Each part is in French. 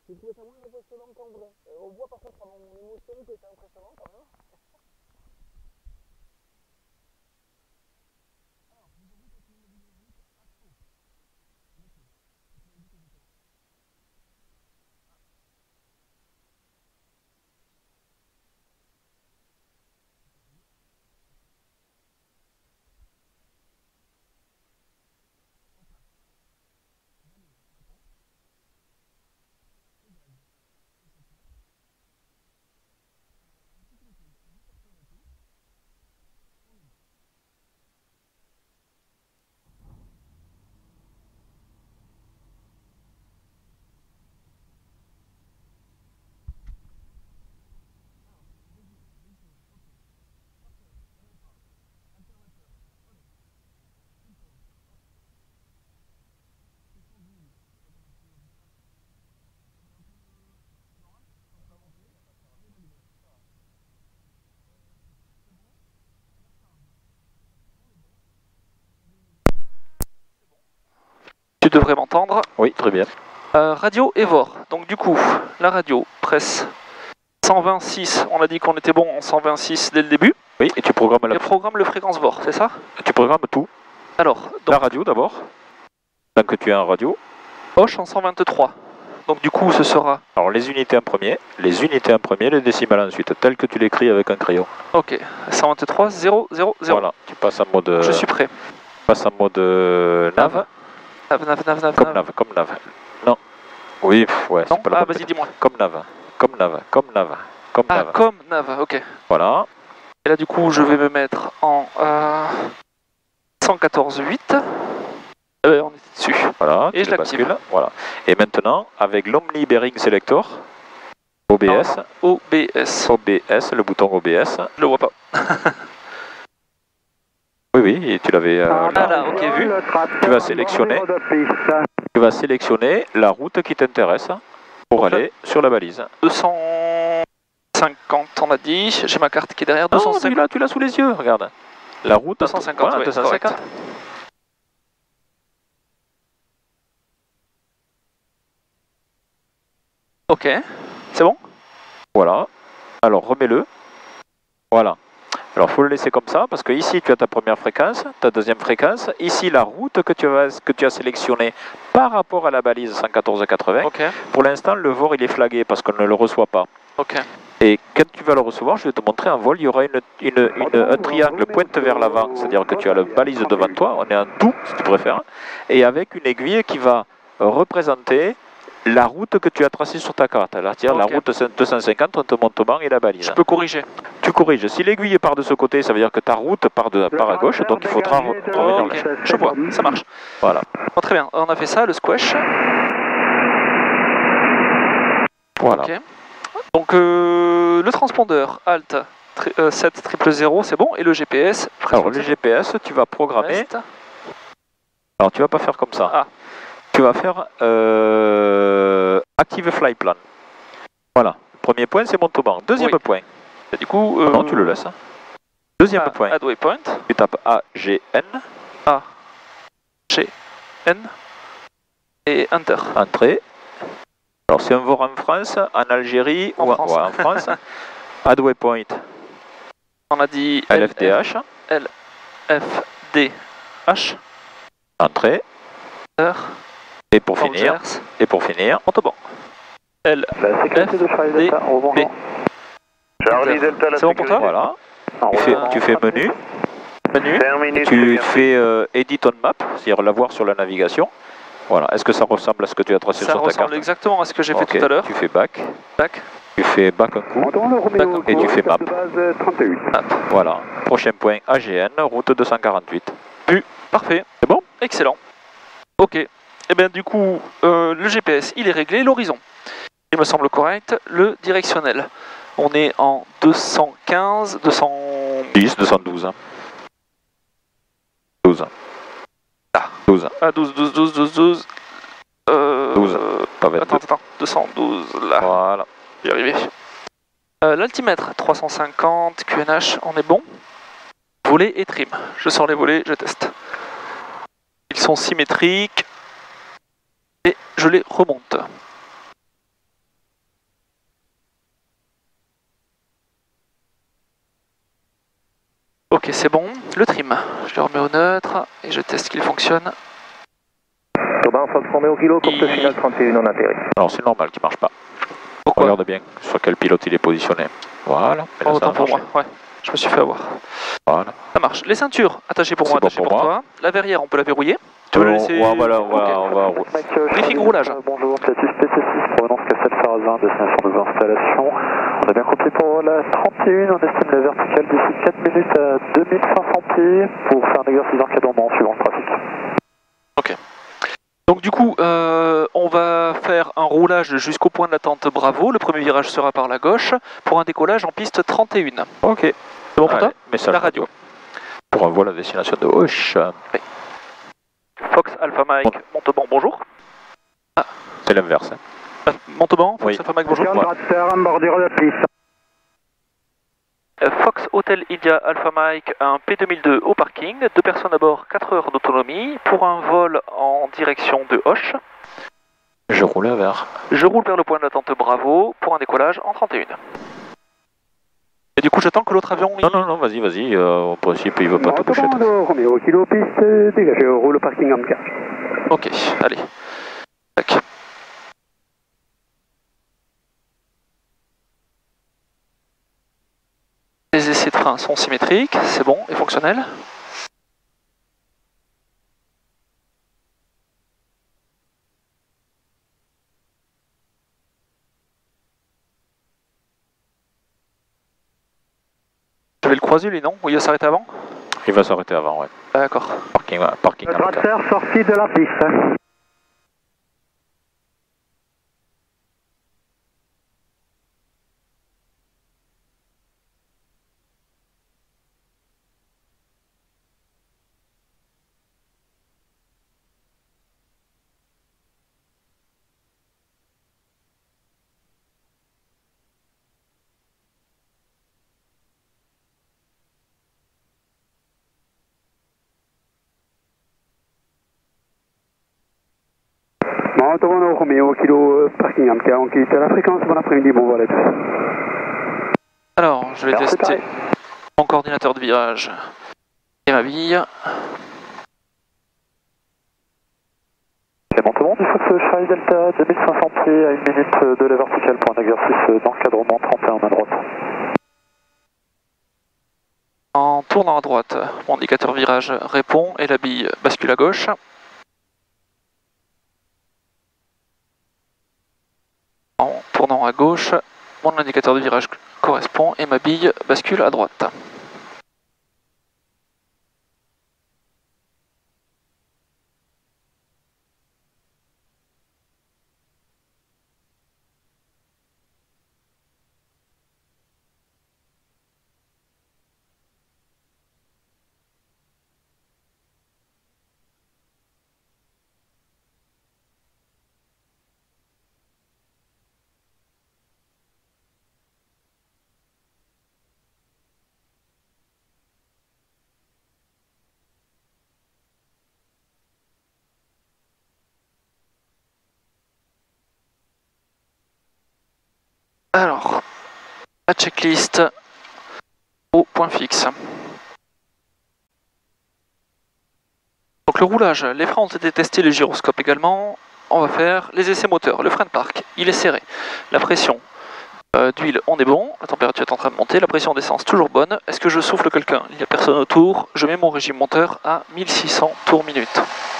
J'ai trouvé ça moins impressionnant qu'en vrai. On voit par contre à mon émotion que c'est impressionnant quand même. Tu devrais m'entendre. Oui, très bien. Radio Evor. Donc du coup, la radio presse 126. On a dit qu'on était bon en 126 dès le début. Oui, et tu programmes Et programme le fréquence VOR, c'est ça? Tu programmes tout. Alors, donc, la radio d'abord. Tant que tu es en radio. Hoche en 123. Donc du coup, ce sera... Alors les unités en premier, les décimales ensuite, tel que tu l'écris avec un crayon. Ok, 123, 0, 0, 0. Voilà, tu passes en mode... Je suis prêt. Tu passes en mode nav. Comme nav. Non. Oui, ouais, c'est pas la vas-y, dis-moi. Comme nav. Comme nav. Comme nav, ok. Voilà. Et là, du coup, je vais me mettre en 114.8. On est dessus. Voilà, et je l'active. Voilà. Et maintenant, avec l'Omni Bearing Selector, OBS. OBS, le bouton OBS. Je le vois pas. Oui, et tu l'avais là, ok, vu. Tu vas sélectionner la route qui t'intéresse pour aller sur la balise. 250, on a dit. J'ai ma carte qui est derrière. 250. Tu l'as sous les yeux, regarde. La route 250, voilà, oui, 250. Correct. Ok, c'est bon? Voilà. Alors remets-le. Voilà. Alors il faut le laisser comme ça parce que ici tu as ta première fréquence, ta deuxième fréquence. Ici la route que tu as sélectionnée par rapport à la balise 11480. Okay. Pour l'instant le VOR il est flagué parce qu'on ne le reçoit pas. Okay. Et quand tu vas le recevoir, je vais te montrer en vol, il y aura un triangle pointe vers l'avant, c'est-à-dire que tu as la balise devant toi, on est en tout si tu préfères, et avec une aiguille qui va représenter la route que tu as tracée sur ta carte, c'est-à-dire la route 250 entre Montauban et la balise. Je peux corriger. Tu corriges. Si l'aiguille part de ce côté, ça veut dire que ta route part à gauche, donc il faudra revenir. Ok, je vois, ça marche. Voilà. Bon, très bien, on a fait ça, le squash. Voilà. Okay. Donc le transpondeur Alt 7000, c'est bon, et le GPS. Alors le GPS, tu vas programmer. Alors tu vas pas faire comme ça. Ah. Tu vas faire Active Fly Plan. Voilà. Premier point, c'est Montauban. Deuxième point. Et du coup, non, tu le laisses. Deuxième point. Add waypoint. Tu tapes AGN. AGN. Et Enter. Entrée. Alors c'est un VOR en France, en Algérie ou en France. Add waypoint. On a dit LFDH. LFDH. Entrée. Enter. Et pour finir, Montauban. LFDB. C'est bon pour toi? Voilà. Tu fais menu. Tu fais Edit on Map, c'est-à-dire l'avoir sur la navigation. Voilà. Est-ce que ça ressemble à ce que tu as tracé sur ta carte? Ça ressemble exactement à ce que j'ai fait tout à l'heure. Tu fais back. Tu fais back un coup. Et tu fais map. Voilà. Prochain point AGN, route 248. Parfait. C'est bon? Excellent. Ok. Et bien du coup, le GPS, il est réglé. L'horizon, il me semble correct. Le directionnel, on est en 215, 210, 212. 12. Ah. 12. Ah, 12. 12. Pas 22. Attends. 212, là. Voilà. J'y arrivé. L'altimètre, 350, QNH, on est bon. Volet et trim. Je sors les volets, je teste. Ils sont symétriques. Et je les remonte. c'est bon. Le trim, je le remets au neutre et je teste qu'il fonctionne. Aubin, Fox Romeo Kilo, courte finale 31 en atterri. Alors c'est normal qu'il marche pas. Pourquoi? Regarde bien sur quel pilote il est positionné. Voilà. Et là, Autant pour moi, ouais. Je me suis fait avoir. Voilà. Ça marche. Les ceintures, attachées pour moi, Bon attachées pour pour moi. toi. La verrière, on peut la verrouiller. Tu veux la laisser? on va Briefing roulage. Bonjour, Platus PC6, provenance Castel Farazin, destination de installations. On a bien compris pour la 31, on estime la verticale d'ici 4 minutes à 2500 pieds pour faire un exercice d'encadrement suivant le trafic. Ok. Donc du coup, on va faire un roulage jusqu'au point de l'attente Bravo. Le premier virage sera par la gauche pour un décollage en piste 31. Ok. C'est bon pour toi? Message La radio. Pour un vol à destination de Hoche. Oui. Fox Alpha Mike, Montauban, bonjour. C'est l'inverse. Hein. Montauban, Fox Oui. Alpha Mike, bonjour. En bordure de piste. Fox Hotel India Alpha Mike, un P2002 au parking, 2 personnes à bord, 4 heures d'autonomie, pour un vol en direction de Hoche. Je roule vers. Je roule vers le point de l'attente Bravo pour un décollage en 31. Et du coup, j'attends que l'autre avion... Non, vas-y. En principe, il veut pas te toucher. Romeo Kilo piste, dégagé, roule au parking en cas. Ok, allez. Tac. Les essais de frein sont symétriques, c'est bon et fonctionnel. Je vais le croiser lui, non? Ou il va s'arrêter avant? Il va s'arrêter avant, ouais. D'accord. Parking Le en cas. tracteur sorti de la piste. Montauban Romeo Kilo parking en cas, on quitte la fréquence, bon après-midi, bon vol à tous. Alors, je vais tester mon coordinateur de virage et ma bille. C'est Montauban du Fox Charlie Delta, 2500 pieds à 1 minute de la verticale pour un exercice d'encadrement 31 à droite. En tournant à droite, mon indicateur virage répond et la bille bascule à gauche. En tournant à gauche, mon indicateur de virage correspond et ma bille bascule à droite. Alors, la checklist au point fixe. Donc le roulage, les freins ont été testés, les gyroscopes également. On va faire les essais moteurs. Le frein de parc, il est serré. La pression d'huile, on est bon. La température est en train de monter. La pression d'essence, toujours bonne. Est-ce que je souffle quelqu'un? Il n'y a personne autour. Je mets mon régime moteur à 1600 tours minute.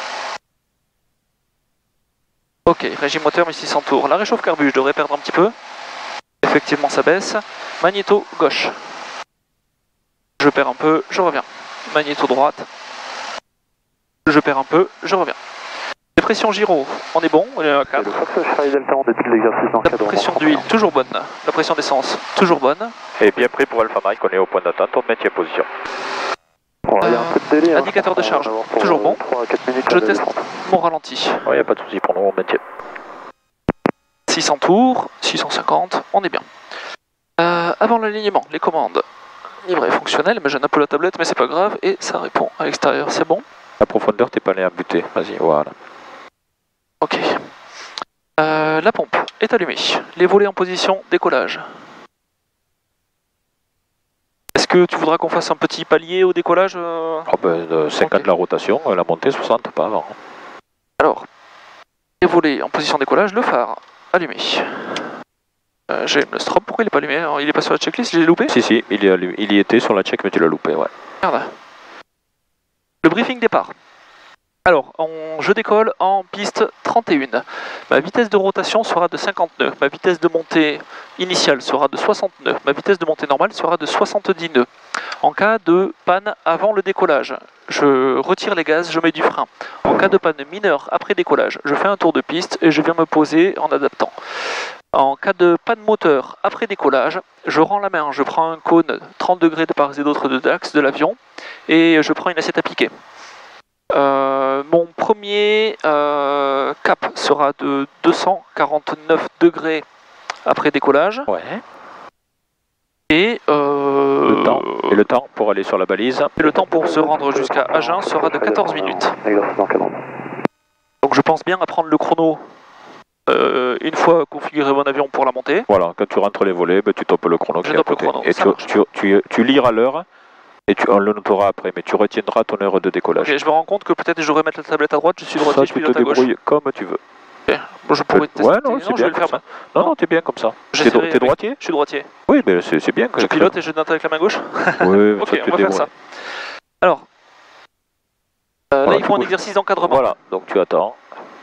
Ok, régime moteur 1600 tours. La réchauffe carbu, je devrais perdre un petit peu. Effectivement, ça baisse. Magnéto gauche. Je perds un peu, je reviens. Magnéto droite. Je perds un peu, je reviens. Les pressions gyro, on est bon, on est à 4. Le Fox Charlie Delta en début de l'exercice d'encadrement. La pression d'huile, toujours bonne. La pression d'essence, toujours bonne. Et bien prêt pour Alpha Mike, on est au point d'attente, on maintient position. Voilà, il y a un peu de délai. Indicateur de charge, toujours bon. 3 à 4 minutes Je teste mon ralenti. Il n'y a pas de souci pour nous, on maintient. 600 tours, 650, on est bien. Avant l'alignement, les commandes. Livret fonctionnel, mais j'ai un peu la tablette, mais c'est pas grave. Et ça répond à l'extérieur, c'est bon. La profondeur, t'es pas allé à buter. Vas-y, voilà. Ok. La pompe est allumée. Les volets en position décollage. Est-ce que tu voudras qu'on fasse un petit palier au décollage ben, 50 Ok. la rotation, la montée 60, pas avant. Alors, les volets en position décollage, le phare allumé. J'ai le strobe, pourquoi il est pas allumé? Alors, il est pas sur la checklist, je l'ai loupé? Si, il y était sur la check, mais tu l'as loupé, ouais. Merde. Le briefing départ. Alors, je décolle en piste 31. Ma vitesse de rotation sera de 50 nœuds. Ma vitesse de montée initiale sera de 60 nœuds. Ma vitesse de montée normale sera de 70 nœuds. En cas de panne avant le décollage, je retire les gaz, je mets du frein. En cas de panne mineure après décollage, je fais un tour de piste et je viens me poser en adaptant. En cas de panne moteur après décollage, je rends la main, je prends un cône 30 degrés de part et d'autre de l'axe de l'avion et je prends une assiette à piquer. Mon premier cap sera de 249 degrés après décollage. Ouais. Et le temps pour aller sur la balise. Et le temps pour se rendre jusqu'à Agen sera de 14 minutes. Exercice d'encadrement. Donc je pense bien à prendre le chrono une fois configuré mon avion pour la montée. Voilà, quand tu rentres les volets, ben, tu topes le chrono qui est à tope le côté. chrono, Et ça tu liras l'heure, et on le notera après, mais tu retiendras ton heure de décollage. Ok, je me rends compte que peut-être je devrais mettre la tablette à droite, je suis Ça, droitier, je tu te pilote à gauche. débrouilles comme tu veux. Ok. Bon, je pourrais tester. Ouais, non, c'est je bien vais le faire. comme ça. Non, t'es bien comme ça. J'essaierai T'es droitier? Je suis droitier. Oui, mais c'est bien que Je pilote et je note avec la main gauche. Oui, Ok, ça, tu on va faire ça. Alors, Voilà, là il faut un bouges. exercice d'encadrement. Voilà, donc tu attends.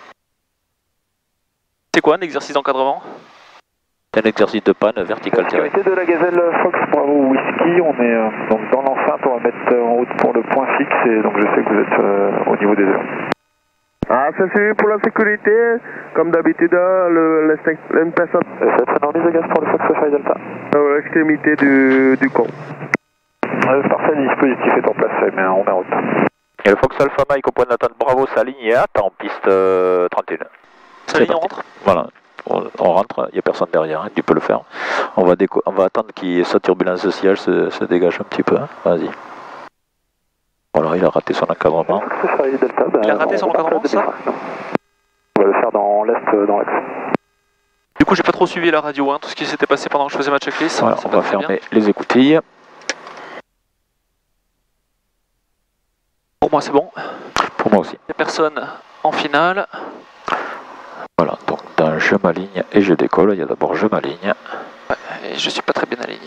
C'est quoi un exercice d'encadrement? C'est un exercice de panne vertical terrain. Sécurité de la Gazelle Fox Bravo Whisky, on est donc dans l'enceinte, on va mettre en route pour le point fixe et donc je sais que vous êtes au niveau des heures. Ah, ça c'est pour la sécurité, comme d'habitude, une personne Faites une remise de gaz pour le Fox Charlie Delta. à l'extrémité du camp. Parfait, le dispositif est en place, mais on est en route. Et le Fox Alpha Mike au point d'attente Bravo s'aligne et attend, piste 31. Ça ligne, on rentre? Voilà, on rentre, il n'y a personne derrière, hein, tu peux le faire. On va attendre que sa turbulence de sillage se dégage un petit peu, hein. Vas-y. Voilà, il a raté son encadrement. Fox Charlie Delta, Il a raté son encadrement, ça? On va le faire dans l'est, dans l'axe. Du coup, j'ai pas trop suivi la radio, hein, tout ce qui s'était passé pendant que je faisais ma checklist. Voilà, C'est on pas va très bien. fermer les écoutilles. Pour moi, c'est bon. Pour moi aussi. Il n'y a personne en finale. Voilà, donc dans je m'aligne et je décolle, il y a d'abord je m'aligne. Ouais, et je suis pas très bien aligné.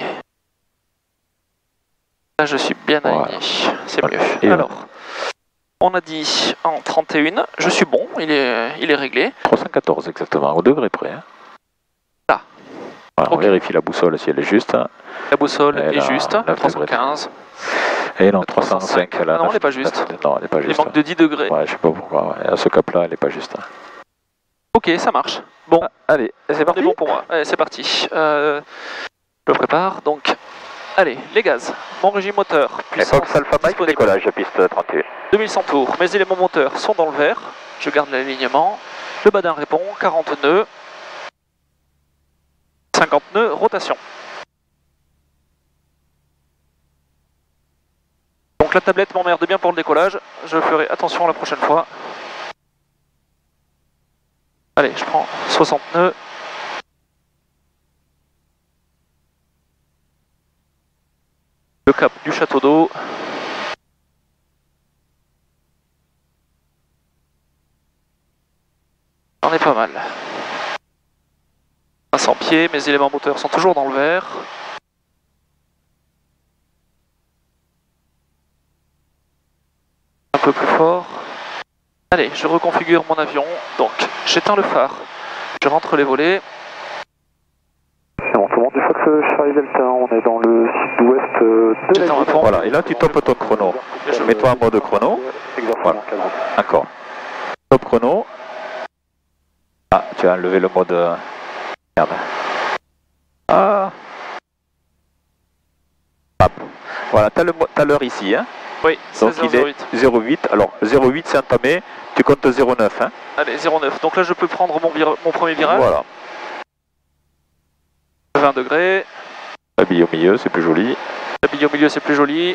Là, je suis bien aligné. C'est Voilà. mieux. Et alors, on a dit en 31, je suis bon, il est réglé. 314 exactement, au degré près. Hein. Là. Voilà, Ok. on vérifie la boussole si elle est juste. La boussole Et est là, juste, là, 315. Et non, 305. 305. Là, Ah non, elle n'est pas juste. Non, elle n'est pas Il juste. manque de 10 degrés. Ouais, je sais pas pourquoi. Ouais. À ce cap-là, elle n'est pas juste. Ok, ça marche. Bon, Allez, c'est c'est parti. bon pour moi. Allez, c'est parti. Je le prépare, donc... Allez, les gaz. Mon régime moteur. Et Fox Alpha Mike, disponible. décollage, piste 31. 2100 tours. Mes éléments moteurs sont dans le vert. Je garde l'alignement. Le badin répond. 40 nœuds. 50 nœuds. Rotation. Donc la tablette m'emmerde bien pour le décollage. Je ferai attention la prochaine fois. Allez, je prends 60 nœuds. Le cap du château d'eau. On est pas mal. 500 pieds, mes éléments moteurs sont toujours dans le vert. Un peu plus fort. Allez, je reconfigure mon avion. Donc, j'éteins le phare. Je rentre les volets. C'est bon, tout le monde du Fox Charlie Delta, on est dans le sud-ouest de la J'éteins le ville. pont. Voilà, et là tu topes ton chrono. Et je- Mets-toi en mode chrono. Exercice Voilà. d'encadrement. D'accord. Top chrono. Ah, tu as enlevé le mode... Merde. Ah. Hop. Voilà, t'as l'heure ici, hein. Oui, Donc c'est il est 008. 0,8. Alors 0,8 c'est entamé, tu comptes 0,9, hein. Allez, 09. Donc là, je peux prendre mon premier virage. Voilà. 20 degrés. La bille au milieu, c'est plus joli. La bille au milieu, c'est plus joli.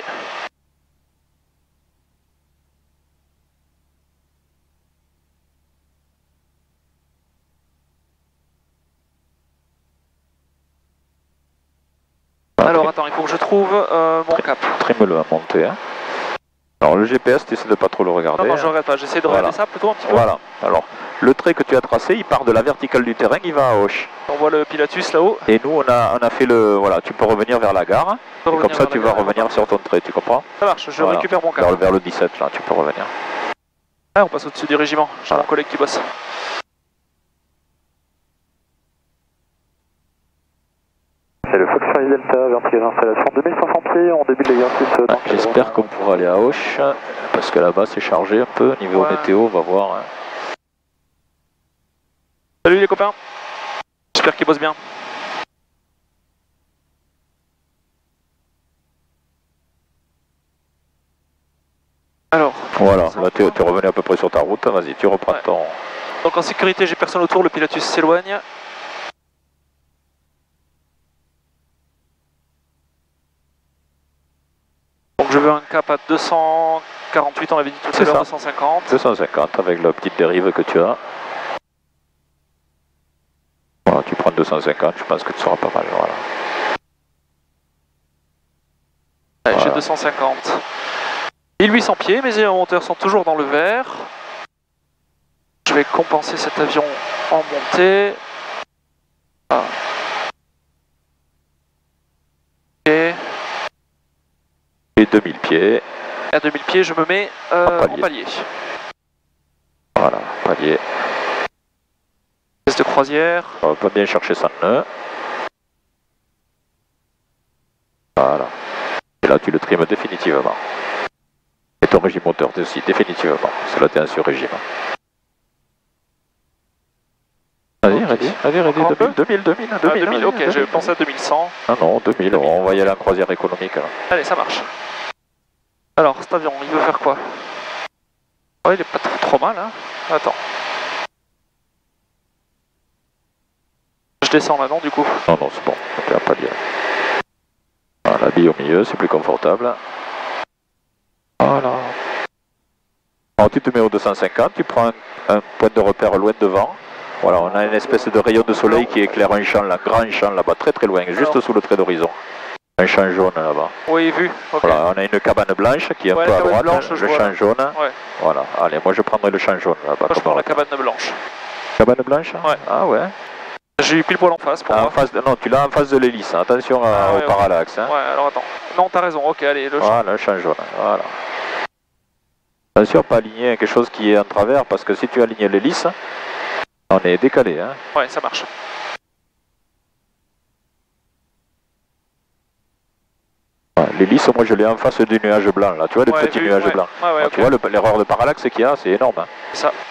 Voilà, Alors attends, il faut que je trouve mon cap. Trime-le à monter. Hein. Alors le GPS, tu essaies de pas trop le regarder. Non, je ne regarde pas, j'essaie de regarder ça plutôt un petit peu. Voilà, alors le trait que tu as tracé, il part de la verticale du terrain, il va à Auch. On voit le Pilatus là-haut. Et nous, on a fait le... Voilà, tu peux revenir vers la gare, et comme ça tu vas revenir sur ton trait, tu comprends? Ça marche, je récupère mon cap. Vers le 17, là, tu peux revenir. Ah, on passe au-dessus du régiment, j'ai mon collègue qui bosse. C'est le Fox Charlie Delta, verticale d'installation 2500 pieds, on débute l'exercice. J'espère qu'on pourra aller à Auch, parce que là-bas c'est chargé un peu, niveau météo, on va voir. Hein. Salut les copains, j'espère qu'ils bossent bien. Alors. Voilà, là tu es revenu à peu près sur ta route, vas-y, tu reprends ton... Donc en sécurité, j'ai personne autour, le Pilatus s'éloigne. Donc je veux un cap à 248, on l'avait dit tout à l'heure, 250. 250 avec la petite dérive que tu as. Voilà, tu prends 250, je pense que tu seras pas mal, voilà. Ouais, j'ai 250. 1800 pieds, mes moteurs sont toujours dans le vert. Je vais compenser cet avion en montée. Ah. Et 2000 pieds. À 2000 pieds, je me mets en palier. Voilà, palier. Test de croisière. On va pas bien chercher ça nœud. Voilà. Et là, tu le trimes définitivement. Et ton régime moteur aussi, définitivement. C'est là, tu es sur régime. Vas-y, ready, 2000, ok, j'ai pensé à 2100. Ah non, 2000, on va y aller en croisière économique. Là. Allez, ça marche. Alors, cet avion, il veut faire quoi? Ouais, il est pas trop mal, hein. Attends. Je descends là, non, du coup? Non, non, c'est bon, on pas dire. Voilà, la bille au milieu, c'est plus confortable. Voilà. Alors, tu te mets au 250, tu prends un point de repère loin devant. Voilà, on a une espèce de rayon de soleil qui éclaire un champ, là, grand champ là-bas, très très loin, juste sous le trait d'horizon. Un champ jaune là-bas. Oui, vu. Okay. Voilà, on a une cabane blanche qui est un peu à droite, blanche, le champ jaune. Ouais. Voilà, allez, moi je prendrai le champ jaune là-bas. Moi je prends la cabane blanche. Cabane blanche? Ouais. Ah ouais. J'ai eu pile poil en face pour moi. Non, tu l'as en face de l'hélice, attention au parallaxe. Hein. Ouais, alors attends. Non, t'as raison, ok, allez, le champ. Voilà, le champ jaune, voilà. Attention, pas aligner quelque chose qui est en travers, parce que si tu alignes l'hélice, on est décalé. Hein. Ouais, ça marche. L'hélice, moi je l'ai en face du nuage blanc, là, tu vois, des petits nuages blancs. Okay. Tu vois l'erreur de parallaxe qu'il y a, c'est énorme. Hein. C'est ça.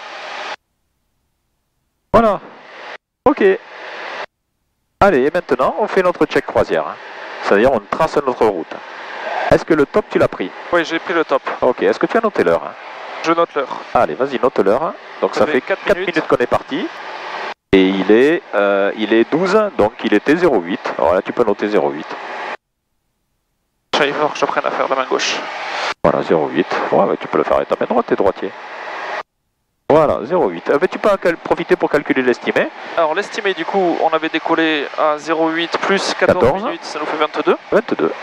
Voilà. Ok. Allez, et maintenant, on fait notre check croisière. Hein. C'est-à-dire, on trace notre route. Est-ce que le top, tu l'as pris? Oui, j'ai pris le top. Ok, est-ce que tu as noté l'heure? Hein? Je note l'heure. Allez, vas-y, note l'heure. Donc ça fait 4 minutes qu'on est parti. Et il est 12, donc il était 0,8. Alors là, tu peux noter 0,8. Il faut que j'apprenne à faire de la main gauche. Voilà, 0,8. Ouais, bah, tu peux le faire avec ta main droite, t'es droitier. Voilà, 0,8. Tu peux profiter pour calculer l'estimé. Alors l'estimé, du coup, on avait décollé à 0,8 plus 14 minutes, ça nous fait 22. 22.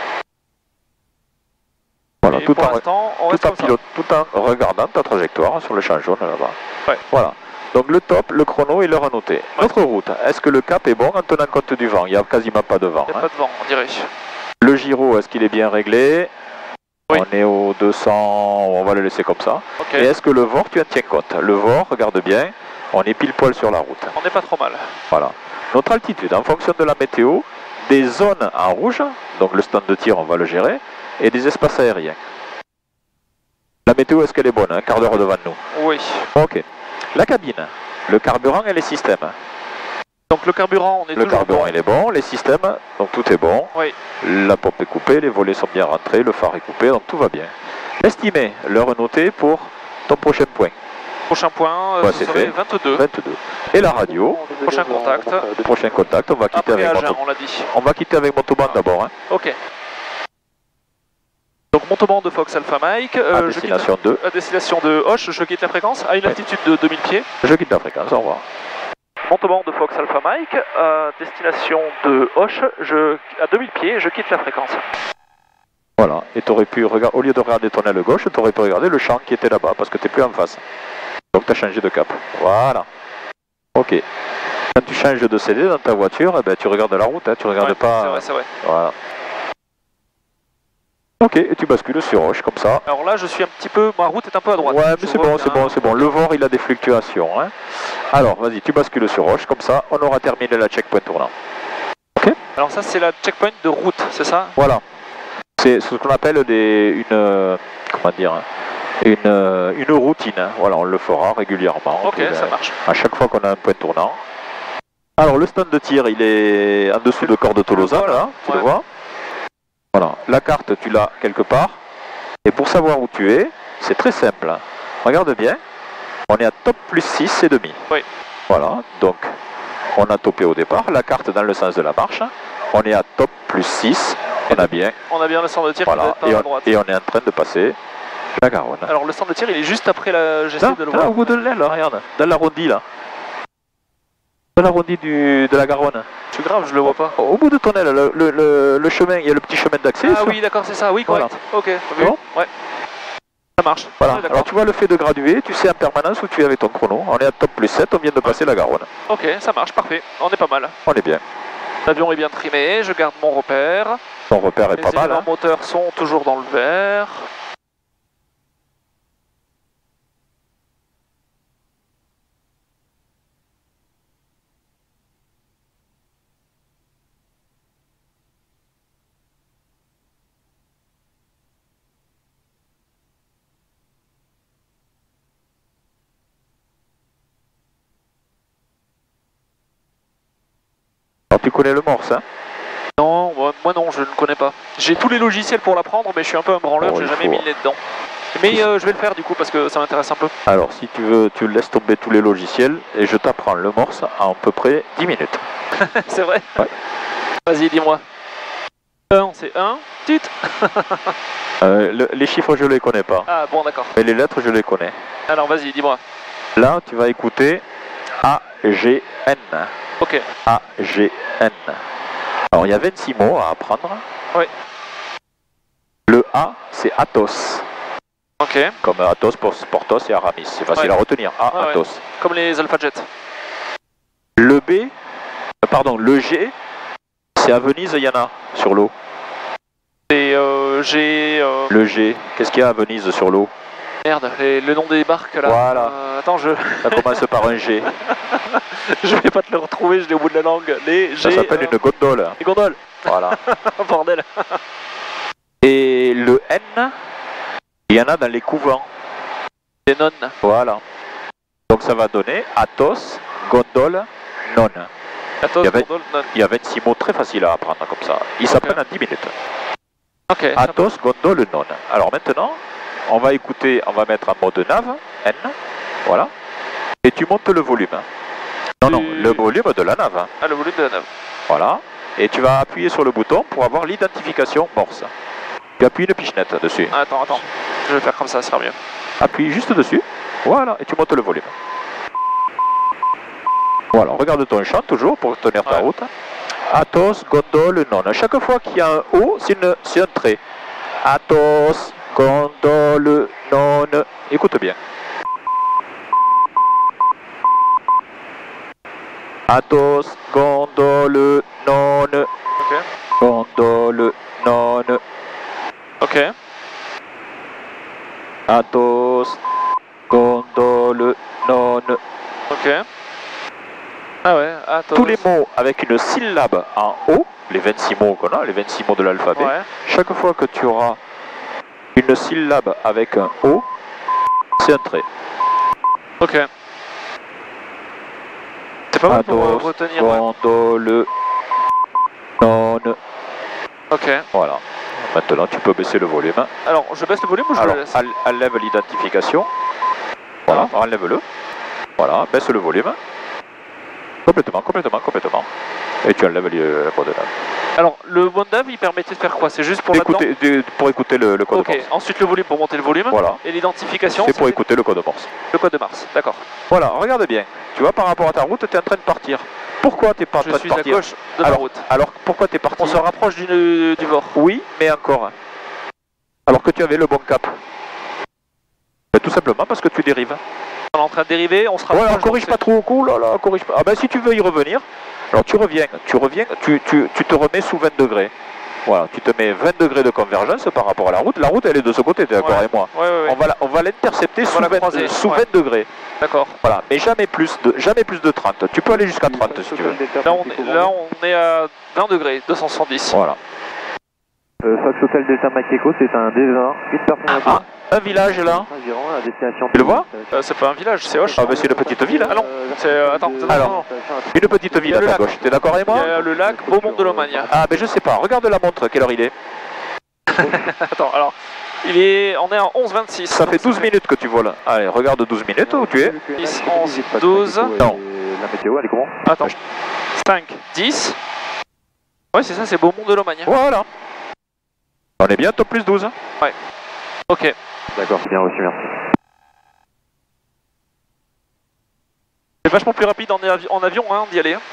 Voilà, tout en regardant ta trajectoire sur le champ jaune là-bas. Ouais. Voilà. Donc le top, le chrono et l'heure à noter. Ouais. Notre route, est-ce que le cap est bon en tenant compte du vent? Il n'y a quasiment pas de vent. Il n'y a pas de vent, on dirait. Le gyro, est-ce qu'il est bien réglé? Oui. On est au 200, on va le laisser comme ça. Okay. Et est-ce que le VOR, tu en tiens compte? Le VOR, regarde bien, on est pile poil sur la route. On n'est pas trop mal. Voilà. Notre altitude, en fonction de la météo, des zones en rouge, donc le stand de tir, on va le gérer, et des espaces aériens. La météo, est-ce qu'elle est bonne? Un quart d'heure devant nous? Oui. Ok. La cabine, le carburant et les systèmes. Donc le carburant, on est toujours bon. Le carburant, il est bon, les systèmes, donc tout est bon. Oui. La pompe est coupée, les volets sont bien rentrés, le phare est coupé, donc tout va bien. Estimé, l'heure notée pour ton prochain point. Prochain point, ce serait 22. 22. Et la radio. Prochain contact. Prochain contact, on va quitter après avec Agen, on l'a dit. On va quitter avec Montauban d'abord. Hein. Ok. Donc Montauban de Fox Alpha Mike. À destination 2. À destination de Auch, je quitte la fréquence à une altitude de 2000 pieds. Je quitte la fréquence, au revoir. montement de Fox Alpha Mike, à destination de Hoche, à 2000 pieds, je quitte la fréquence. Voilà, et tu aurais pu regarder, au lieu de regarder ton aile gauche, tu aurais pu regarder le champ qui était là-bas, parce que tu n'es plus en face. Donc tu as changé de cap. Voilà. Ok. Quand tu changes de CD dans ta voiture, eh ben, tu regardes la route, hein, tu regardes pas... C'est vrai, c'est vrai. Voilà. Ok, et tu bascules sur Hoche, comme ça. Alors là, je suis un petit peu... Ma route est un peu à droite. Ouais, mais c'est bon, c'est bon, c'est bon. Le VOR, il a des fluctuations. Hein. Alors, vas-y, tu bascules sur Hoche, comme ça, on aura terminé la checkpoint tournant. Ok. Alors ça, c'est la checkpoint de route, c'est ça? Voilà. C'est ce qu'on appelle comment dire, une routine. Hein. Voilà, on le fera régulièrement. Ok, ça marche. À chaque fois qu'on a un point tournant. Alors, le stand de tir, il est en dessous de Corps de Tolosa, là, tu le vois. Voilà, la carte, tu l'as quelque part. Et pour savoir où tu es, c'est très simple. Regarde bien, on est à top plus 6 et demi. Oui. Voilà, donc on a topé au départ, la carte dans le sens de la marche. On est à top plus 6, on a bien le stand de tir voilà, qui est à droite. Et on est en train de passer la Garonne. Alors le stand de tir, il est juste après la... J'essaie de le voir. Au bout de l'aile, regarde, dans l'arrondi là. Dans l'arrondi de la Garonne. C'est grave, je le vois pas. Au bout de ton aile, le chemin, il y a le petit chemin d'accès. Ah oui, d'accord, c'est ça, oui, correct. Voilà. Ok, bon. Ouais. Ça marche. Voilà, alors tu vois le fait de graduer, tu sais en permanence où tu es avec ton chrono. On est à top plus 7, on vient de passer la Garonne. Ok, ça marche, parfait. On est pas mal. On est bien. L'avion est bien trimé, je garde mon repère. Ton repère est pas mal. Les éléments moteurs sont toujours dans le vert. Alors tu connais le morse, hein? Non, moi non, je ne connais pas. J'ai tous les logiciels pour l'apprendre, mais je suis un peu un branleur, j'ai jamais mis le nez dedans. Mais je vais le faire du coup parce que ça m'intéresse un peu. Alors si tu veux, tu laisses tomber tous les logiciels et je t'apprends le morse en à peu près 10 minutes. C'est vrai? Ouais. Vas-y, dis-moi. 1, c'est 1, titre. Les chiffres, je les connais pas. Ah bon, d'accord. Mais les lettres, je les connais. Alors vas-y, dis-moi. Là, tu vas écouter AGN. Ok. AGN. Alors, il y a 26 mots à apprendre. Oui. Le A, c'est Athos. Ok. Comme Athos, Portos et Aramis. C'est facile à retenir. Athos. Comme les Alpha Jet. Le B, le G, c'est à Venise, il y en a sur l'eau. Et j'ai... Le G, qu'est-ce qu'il y a à Venise sur l'eau? Merde, le nom des barques là. Voilà. Attends, Ça commence par un G. Je vais pas te le retrouver, je l'ai au bout de la langue. Ça s'appelle une gondole. Les gondoles. Voilà. Bordel. Et le N, il y en a dans les couvents. Les nonnes. Voilà. Donc ça va donner Athos, gondole, non. Athos, gondole, nonne. Il y a 26 mots très faciles à apprendre comme ça. Ils s'apprennent en 10 minutes. Ok. Athos, gondole, non. Alors maintenant, on va écouter, on va mettre en mode nav, N, voilà. Et tu montes le volume. Non, le volume de la nave. Ah, le volume de la nave. Voilà. Et tu vas appuyer sur le bouton pour avoir l'identification morse. Tu appuies une pichenette dessus. Attends. Je vais faire comme ça sera mieux. Appuie juste dessus. Voilà, et tu montes le volume. Voilà, regarde ton champ toujours pour tenir ta route. Athos, gondole, non. À chaque fois qu'il y a un O, c'est un trait. Athos, gondole, non. Écoute bien. Athos, gondole, non. Ok. Gondole, non. Ok. Athos, gondole, non. Ok. Ah ouais, Athos. Tous les mots avec une syllabe en O, les 26 mots qu'on a, les 26 mots de l'alphabet, chaque fois que tu auras une syllabe avec un O, c'est un trait. Ok. C'est pas mal pour Athos, retenir. gondole, non. Ok. Voilà. Maintenant, tu peux baisser le volume. Alors, je baisse le volume ou je le laisse? Enlève l'identification. Voilà, enlève-le. Voilà, baisse le volume. Complètement. Et tu enlèves le mode nav. Alors, le Mondav, il permettait de faire quoi? C'est juste pour Pour écouter le code Ok, Morse. ensuite le volume pour monter le volume. Voilà. Et l'identification, C'est pour écouter le code Morse. le code de Mars. D'accord. Voilà, regarde bien. Tu vois, par rapport à ta route, tu es en train de partir. Pourquoi tu n'es pas en train de partir? Je suis à gauche de la route. Alors, pourquoi tu es parti? On se rapproche du VOR. Oui, mais encore. Alors que tu avais le bon cap. Mais tout simplement parce que tu dérives. On est en train de dériver, on se rapproche. Voilà, corrige pas trop au cou, là, corrige pas. Ah ben si tu veux y revenir, alors tu reviens, tu te remets sous 20 degrés. Voilà, tu te mets 20 degrés de convergence par rapport à la route. La route, elle est de ce côté, t'es d'accord avec moi? Ouais. On va l'intercepter sous 20 degrés. D'accord. Voilà, mais jamais plus de 30. Tu peux aller jusqu'à 30 si tu veux. Là, on est à 20 degrés, 270. Voilà. Fox Hotel Delta Mike Echo, c'est un D20, une personne à bord. Un village là. Environ à destination. Tu le vois? C'est pas un village, c'est Hoche. Ah ben c'est une petite ville. Ah non, c'est... attends. Alors, une petite ville à ta gauche. T'es d'accord avec moi? Il y a le lac Beaumont de Lomagne. Ah ben je sais pas, regarde la montre, quelle heure il est? Attends, alors... on est en 11h26. Ça fait 12 minutes que tu voles. Allez, regarde 12 minutes où tu es. 10, 11, 12... Non. La météo, elle est grande. Attends. 5, 10... Ouais, c'est ça, c'est Beaumont de Lomagne. Voilà. On est bien top plus 12. Ouais. Ok. D'accord, c'est bien reçu, merci. C'est vachement plus rapide en avion hein, d'y aller.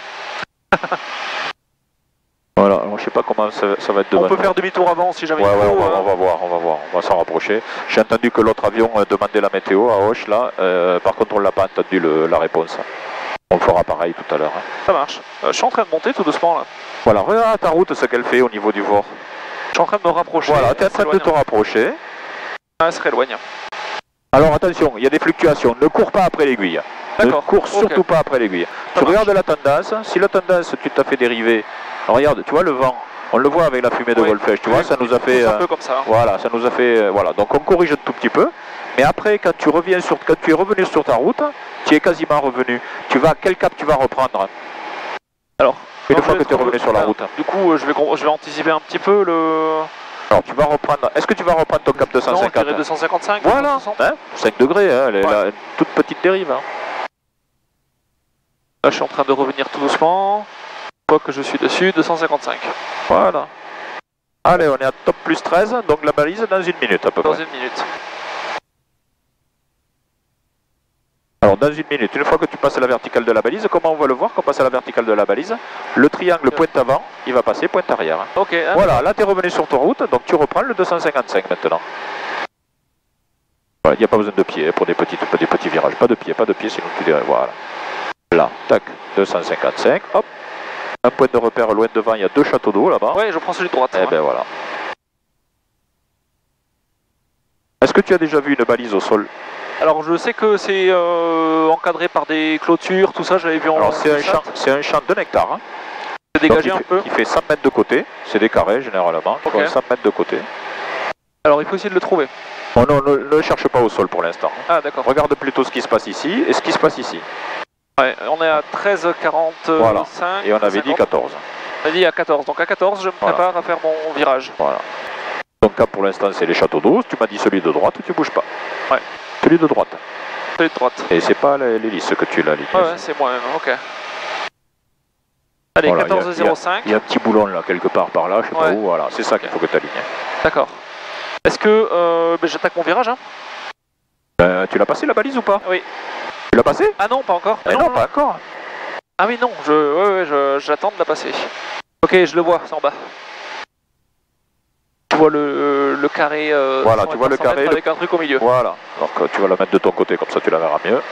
Voilà, alors je sais pas comment ça va être de. On peut faire demi-tour avant si jamais ouais, il faut. on va voir, on va s'en rapprocher. J'ai entendu que l'autre avion demandait la météo à Hoche là, par contre on l'a pas entendu la réponse. On fera pareil tout à l'heure. Hein. Ça marche. Je suis en train de monter tout doucement là. Voilà, regarde ta route ce qu'elle fait au niveau du VOR. Je suis en train de me rapprocher. Voilà, tu es en train de te rapprocher. Ah, elle se rééloigne. Alors attention, il y a des fluctuations, ne cours pas après l'aiguille. Ne cours surtout pas après l'aiguille. Tu regardes la tendance, si la tendance tu t'as fait dériver, regarde, tu vois le vent, on le voit avec la fumée de Wolfège, tu vois, ça nous a fait... un peu comme ça. Voilà, ça nous a fait... voilà, donc on corrige un tout petit peu, mais après quand tu es revenu sur ta route, tu es quasiment revenu. Tu vas, quel cap tu vas reprendre? Alors, une fois que tu es revenu sur la route. Du coup, je vais anticiper un petit peu le... Alors tu vas reprendre, est-ce que tu vas reprendre ton cap 250? Non, je dirais 255. Voilà, hein, 5 degrés, hein, elle est là, une toute petite dérive. Hein. Là, je suis en train de revenir tout doucement. Une fois que je suis dessus, 255. Voilà. Allez, on est à top plus 13, donc la balise dans une minute à peu près. Dans une minute. Alors dans une minute, une fois que tu passes à la verticale de la balise, comment on va le voir quand on passe à la verticale de la balise? Le triangle pointe avant, il va passer pointe arrière. Ok. Hein. Voilà, là tu es revenu sur ta route, donc tu reprends le 255 maintenant. Voilà, il n'y a pas besoin de pied pour des petits virages. Pas de pied, sinon tu dirais, voilà. Là, tac, 255, hop. Un point de repère loin devant, il y a 2 châteaux d'eau là-bas. Ouais, je prends celui de droite. Eh ben voilà. Est-ce que tu as déjà vu une balise au sol? Alors je sais que c'est encadré par des clôtures, tout ça, j'avais vu en... Alors c'est un champ de nectar. Hein. C'est dégagé un peu. Il fait 100 mètres de côté, c'est des carrés généralement, qui font 100 mètres de côté. Alors il faut essayer de le trouver. Oh non, ne le cherche pas au sol pour l'instant. Ah d'accord. Regarde plutôt ce qui se passe ici et ce qui se passe ici. Ouais, on est à 13,45. Voilà, et on avait dit 14. On a dit à 14, donc à 14 je me prépare à faire mon virage. Voilà. Donc là pour l'instant c'est les châteaux d'eau, tu m'as dit celui de droite, tu bouges pas. Ouais. Celui de droite. Celui de droite. Et c'est pas l'hélice que tu l'as aligné. Ouais, c'est moi-même, ok. Allez, voilà, 14,05. Il y a un petit boulon là, quelque part par là, je sais pas où, voilà, c'est ça qu'il faut que tu alignes. D'accord. Est-ce que j'attaque mon virage hein? Tu l'as passé la balise ou pas? Oui. Tu l'as passé? Ah non, pas encore. Non, pas encore. Ah oui, non, j'attends de la passer. Ok, je le vois, c'est en bas. Tu vois le carré. Voilà, tu vois le carré. Avec un truc au milieu. Voilà, donc tu vas la mettre de ton côté, comme ça tu la verras mieux.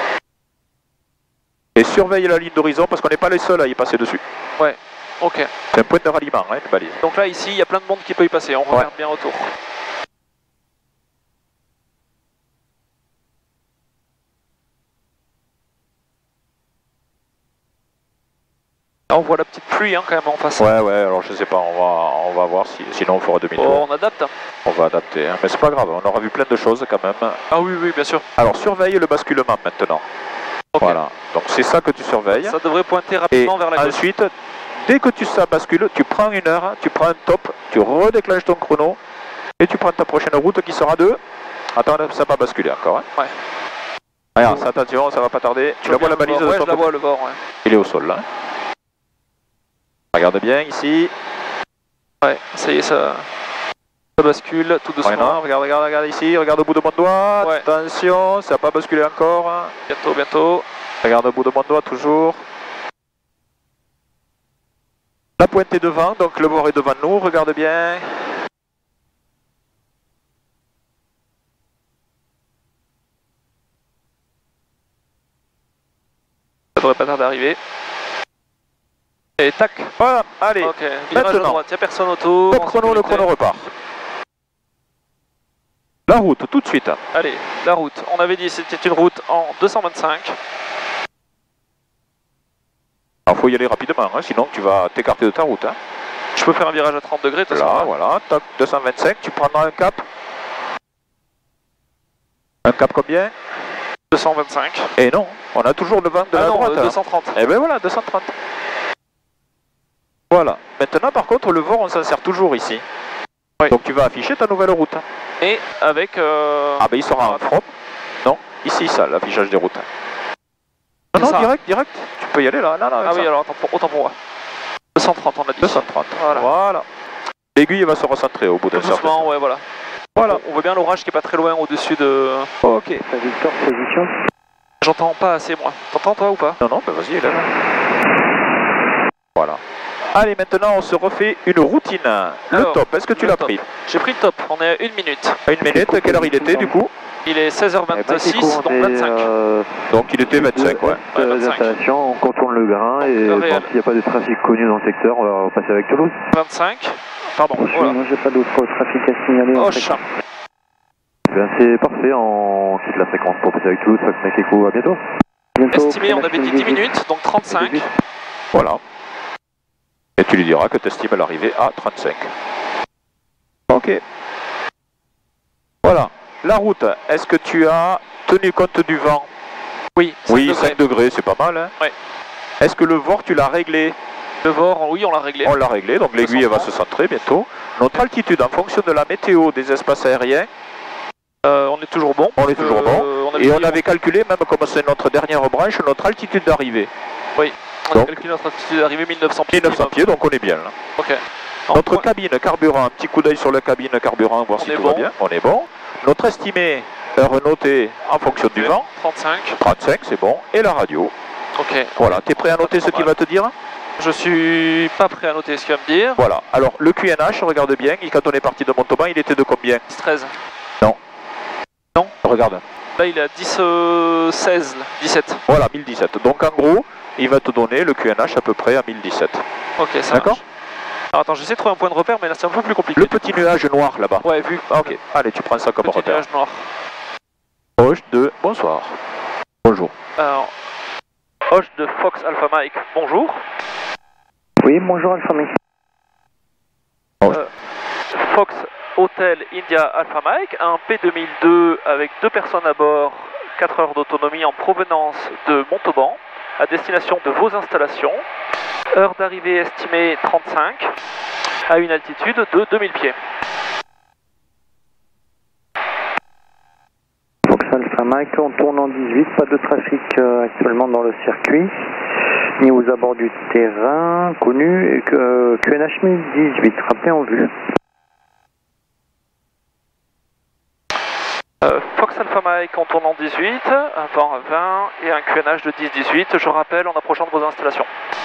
Et surveille la ligne d'horizon parce qu'on n'est pas les seuls à y passer dessus. Ouais, ok. C'est un point de ralliement, hein, une balise. Donc là, ici, il y a plein de monde qui peut y passer, on regarde bien autour. Là, on voit la petite pluie hein, quand même en face. Ouais, alors je sais pas, on va voir, sinon on fera demi-tour. Oh, on adapte. On va adapter, hein. Mais c'est pas grave, on aura vu plein de choses quand même. Ah oui, bien sûr. Alors surveille le basculement maintenant. Okay. Voilà, donc c'est ça que tu surveilles. Ça devrait pointer rapidement vers la gauche. Ensuite, dès que ça bascule, tu prends une heure, tu prends un top, tu redéclenches ton chrono et tu prends ta prochaine route qui sera de... Attends, ça va basculer encore. Hein. Ouais. Regarde, attention, ça va pas tarder. Tu la vois la balise? Ouais, je la vois le bord, ouais. Il est au sol là. Regarde bien ici. Ouais, ça y est, ça bascule tout doucement. Ouais, non, regarde ici, regarde au bout de mon doigt. Ouais. Attention, ça n'a pas basculé encore. Hein. Bientôt. Regarde au bout de mon doigt toujours. La pointe est devant, donc le bord est devant nous, regarde bien. Ça devrait pas tarder d'arriver. Et tac. Voilà, allez, Ok, virage de maintenant. droite, il n'y a personne autour. Top chrono, le chrono repart. La route, tout de suite. Allez, la route. On avait dit c'était une route en 225. Alors faut y aller rapidement, hein, sinon tu vas t'écarter de ta route. Hein. Je peux faire un virage à 30 degrés, de toute Là, façon. voilà, toc, 225, tu prendras un cap. Un cap combien? 225. Et non, on a toujours le vent de la droite. 230. Et ben voilà, 230. Voilà. Maintenant, par contre, le VOR, on s'en sert toujours ici. Oui. Donc tu vas afficher ta nouvelle route. Et avec... Ah ben il sera en from. Non, ici, ça, l'affichage des routes. Non, non, ça. direct. Tu peux y aller là, Ah oui, alors autant pour moi. 230, on a dit. 230. Voilà. Voilà. L'aiguille va se recentrer au bout d'un Tout certain doucement, ouais, voilà. Voilà. On voit bien l'orage qui est pas très loin au-dessus de... Ok. Victor, position. J'entends pas assez, moi. T'entends, toi, ou pas? Non, non, ben vas-y, là. Voilà. Allez, maintenant, on se refait une routine. Le Alors, top, est-ce que tu le l'as top. pris? J'ai pris le top, on est à 1 minute. À 1 minute, quelle heure il était du coup? Il est 16h26, donc 25. Donc il était 25, ouais. Ouais, 25. Installation, on contourne le grain et Heure réelle. s'il n'y a pas de trafic connu dans le secteur, on va passer avec Toulouse. 25. Pardon, voilà. Moi j'ai pas d'autre trafic à signaler. Hoche. C'est parfait, on quitte la fréquence pour passer avec Toulouse, Fox Echo, à bientôt. Estimé, on avait dit 10 minutes, donc 35. Voilà. Et tu lui diras que tu estimes l'arrivée à 35. Ok. Voilà. La route, est-ce que tu as tenu compte du vent? Oui, 5 Oui, degrés. 5 degrés, c'est pas mal. Hein. Ouais. Est-ce que le VOR, tu l'as réglé? Le VOR, oui, on l'a réglé. On l'a réglé, donc l'aiguille va se centrer bientôt. Notre altitude, en fonction de la météo des espaces aériens, On est toujours bon. on est toujours bon. Et on dit- avait calculé, même comme c'est notre dernière branche, notre altitude d'arrivée. Oui, on a Donc, calculé notre altitude d'arrivée 1900 pieds. 1900 pieds, donc on est bien là. Ok. En Notre point- cabine carburant, un petit coup d'œil sur la cabine carburant, voir On si est tout bon. va bien. On est bon. Notre estimé, heure notée en fonction du vent, 35. 35, c'est bon. Et la radio. Ok. Voilà, tu es prêt à noter ce qu'il va te dire? Je suis pas prêt à noter ce qu'il va me dire. Voilà. Alors, le QNH, regarde bien, quand on est parti de Montauban, il était de combien? 13. Regarde. Là, il est à 10, 16, 17. Voilà, 1017. Donc, en gros, il va te donner le QNH à peu près à 1017. Ok, ça D'accord. marche. Alors attends, j'essaie de trouver un point de repère, mais là c'est un peu plus compliqué. Le petit nuage noir là-bas. Ouais, vu. Ah, ok, allez, tu prends ça comme Petit repère. nuage noir. Hoche de bonsoir. Bonjour. Alors, Hoche de Fox Alpha Mike, bonjour. Oui, bonjour Alpha Mike. Fox Hotel India Alpha Mike, un P2002 avec 2 personnes à bord, 4 heures d'autonomie en provenance de Montauban, à destination de vos installations. Heure d'arrivée estimée 35, à une altitude de 2000 pieds. Fox Alpha Mike, on tourne en 18, pas de trafic actuellement dans le circuit, ni aux abords du terrain, connu, et QNH 1018, rappelez en vue. Fox Alpha Mike, on tourne en 18, un vent à 20 et un QNH de 10-18, je rappelle en approchant de vos installations.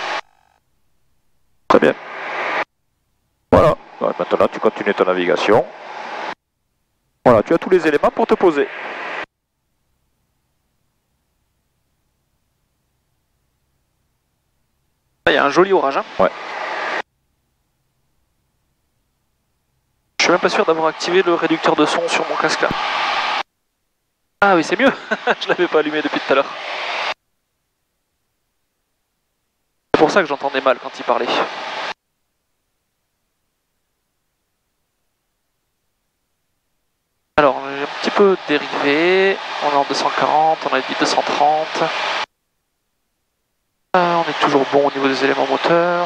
Très bien. Voilà. Ouais, maintenant, tu continues ta navigation. Voilà, tu as tous les éléments pour te poser. Là, il y a un joli orage. Hein. Ouais. Je suis même pas sûr d'avoir activé le réducteur de son sur mon casque là. Ah oui, c'est mieux. Je l'avais pas allumé depuis tout à l'heure. C'est pour ça que j'entendais mal quand il parlait. Alors, on est un petit peu dérivé. On est en 240, on a dit 230. On est toujours bon au niveau des éléments moteurs.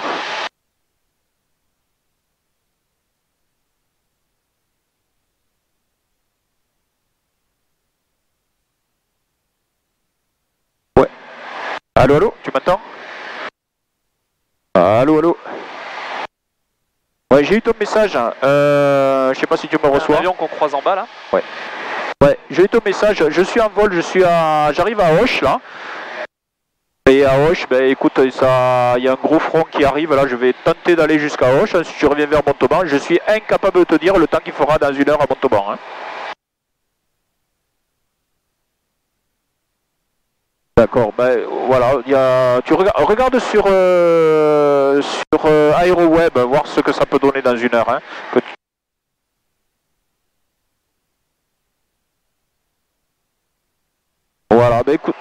Allô, allô, tu m'entends? Allô, allô. Ouais, j'ai eu ton message. Je sais pas si tu me reçois. L'avion qu'on croise en bas là. Ouais. Ouais, j'ai eu ton message. Je suis en vol, j'arrive à Auch là. Et à Auch, ben écoute, il y a un gros front qui arrive. Là, je vais tenter d'aller jusqu'à Auch. Si tu reviens vers Montauban, je suis incapable de te dire le temps qu'il fera dans 1 heure à Montauban. Hein. D'accord, ben voilà, tu regardes sur AeroWeb, voir ce que ça peut donner dans 1 heure. Hein, Voilà, ben écoute.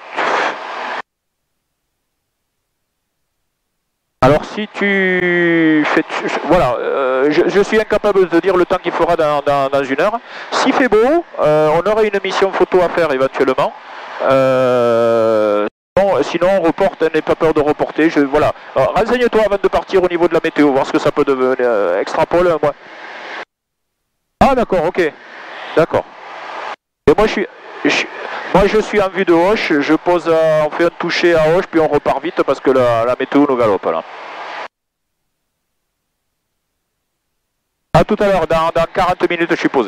Alors si tu fais... Voilà, je suis incapable de te dire le temps qu'il fera dans 1 heure. S'il fait beau, on aurait une mission photo à faire éventuellement. Sinon on reporte, n'aie pas peur de reporter. Voilà. Renseigne-toi avant de partir au niveau de la météo, voir ce que ça peut devenir. Extrapole, moi. Ah d'accord, ok. D'accord. Et moi je suis en vue de Auch, je pose, on fait un toucher à Auch, puis on repart vite parce que la météo nous galope là. A tout à l'heure, dans 40 minutes je suis posé.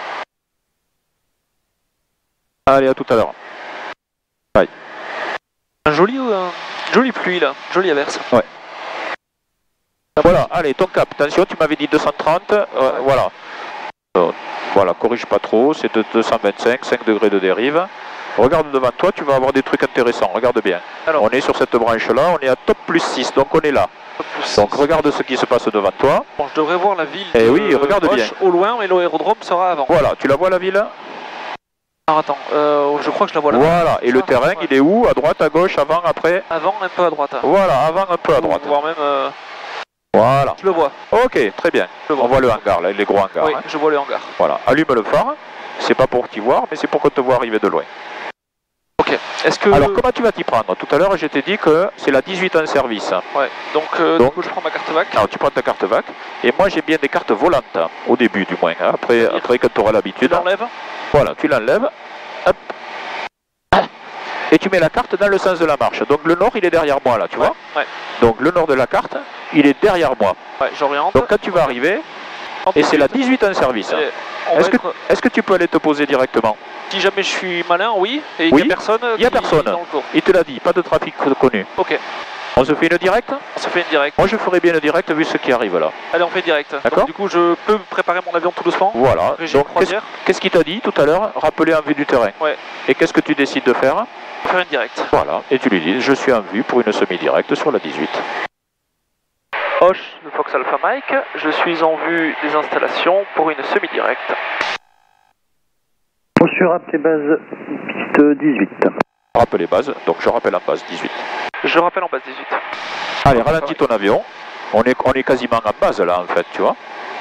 Allez, à tout à l'heure. Bye. Un joli pluie là, jolie averse. Ouais. Voilà, allez, ton cap, attention, tu m'avais dit 230, voilà. Voilà, corrige pas trop, c'est de 225, 5 degrés de dérive. Regarde devant toi, tu vas avoir des trucs intéressants, regarde bien. Alors, on est sur cette branche-là, on est à top plus 6, donc on est là. Donc regarde ce qui se passe devant toi. Bon, je devrais voir la ville oui, regarde bien. au loin, mais l'aérodrome sera avant. Voilà, tu la vois la ville? Alors attends, je crois que je la vois là. Voilà, et le terrain, il est où? À droite, à gauche, avant, après? Avant, un peu à droite. Voilà, avant, un peu à droite. Voire même... Voilà. Je le vois. Ok, très bien. On voit le hangar, là, les gros hangars. Oui, hein. je vois le hangar. Voilà, allume le phare. C'est pas pour t'y voir, mais c'est pour qu'on te voit arriver de loin. Ok. Est-ce que... Alors, comment tu vas t'y prendre? Tout à l'heure, je t'ai dit que c'est la 18 en service. Ouais, donc du coup, je prends ma carte VAC. Alors, tu prends ta carte VAC. Et moi, j'ai bien des cartes volantes, au début du moins. Hein. Après, quand tu auras l'habitude. Tu l'enlèves? Voilà, tu l'enlèves. Hop. Et tu mets la carte dans le sens de la marche. Donc, le nord, il est derrière moi, là, tu vois? Ouais. Donc, le nord de la carte, il est derrière moi. Ouais, j'oriente. Donc, quand tu vas arriver, et c'est la 18 en service. Est-ce que tu peux aller te poser directement? Si jamais je suis malin, oui. Et il oui, n'y a personne. Il n'y a personne. Dans le cours. Il te l'a dit, pas de trafic connu. Ok. On se fait une directe? On se fait une directe. Moi je ferai bien une directe vu ce qui arrive là. Allez, on fait direct. D'accord. Du coup, je peux préparer mon avion tout doucement. Voilà. Donc qu'est-ce qu'il t'a dit tout à l'heure? Rappeler en vue du terrain. Ouais. Et qu'est-ce que tu décides de faire? Faire une directe. Voilà. Et tu lui dis, je suis en vue pour une semi-directe sur la 18. Auch, le Fox Alpha Mike, je suis en vue des installations pour une semi-directe. Bonjour, rappelez base piste 18. Rappelez base, donc je rappelle en base 18. Je rappelle en base 18. Allez, ralentis ton avion. On est quasiment en base là en fait, tu vois.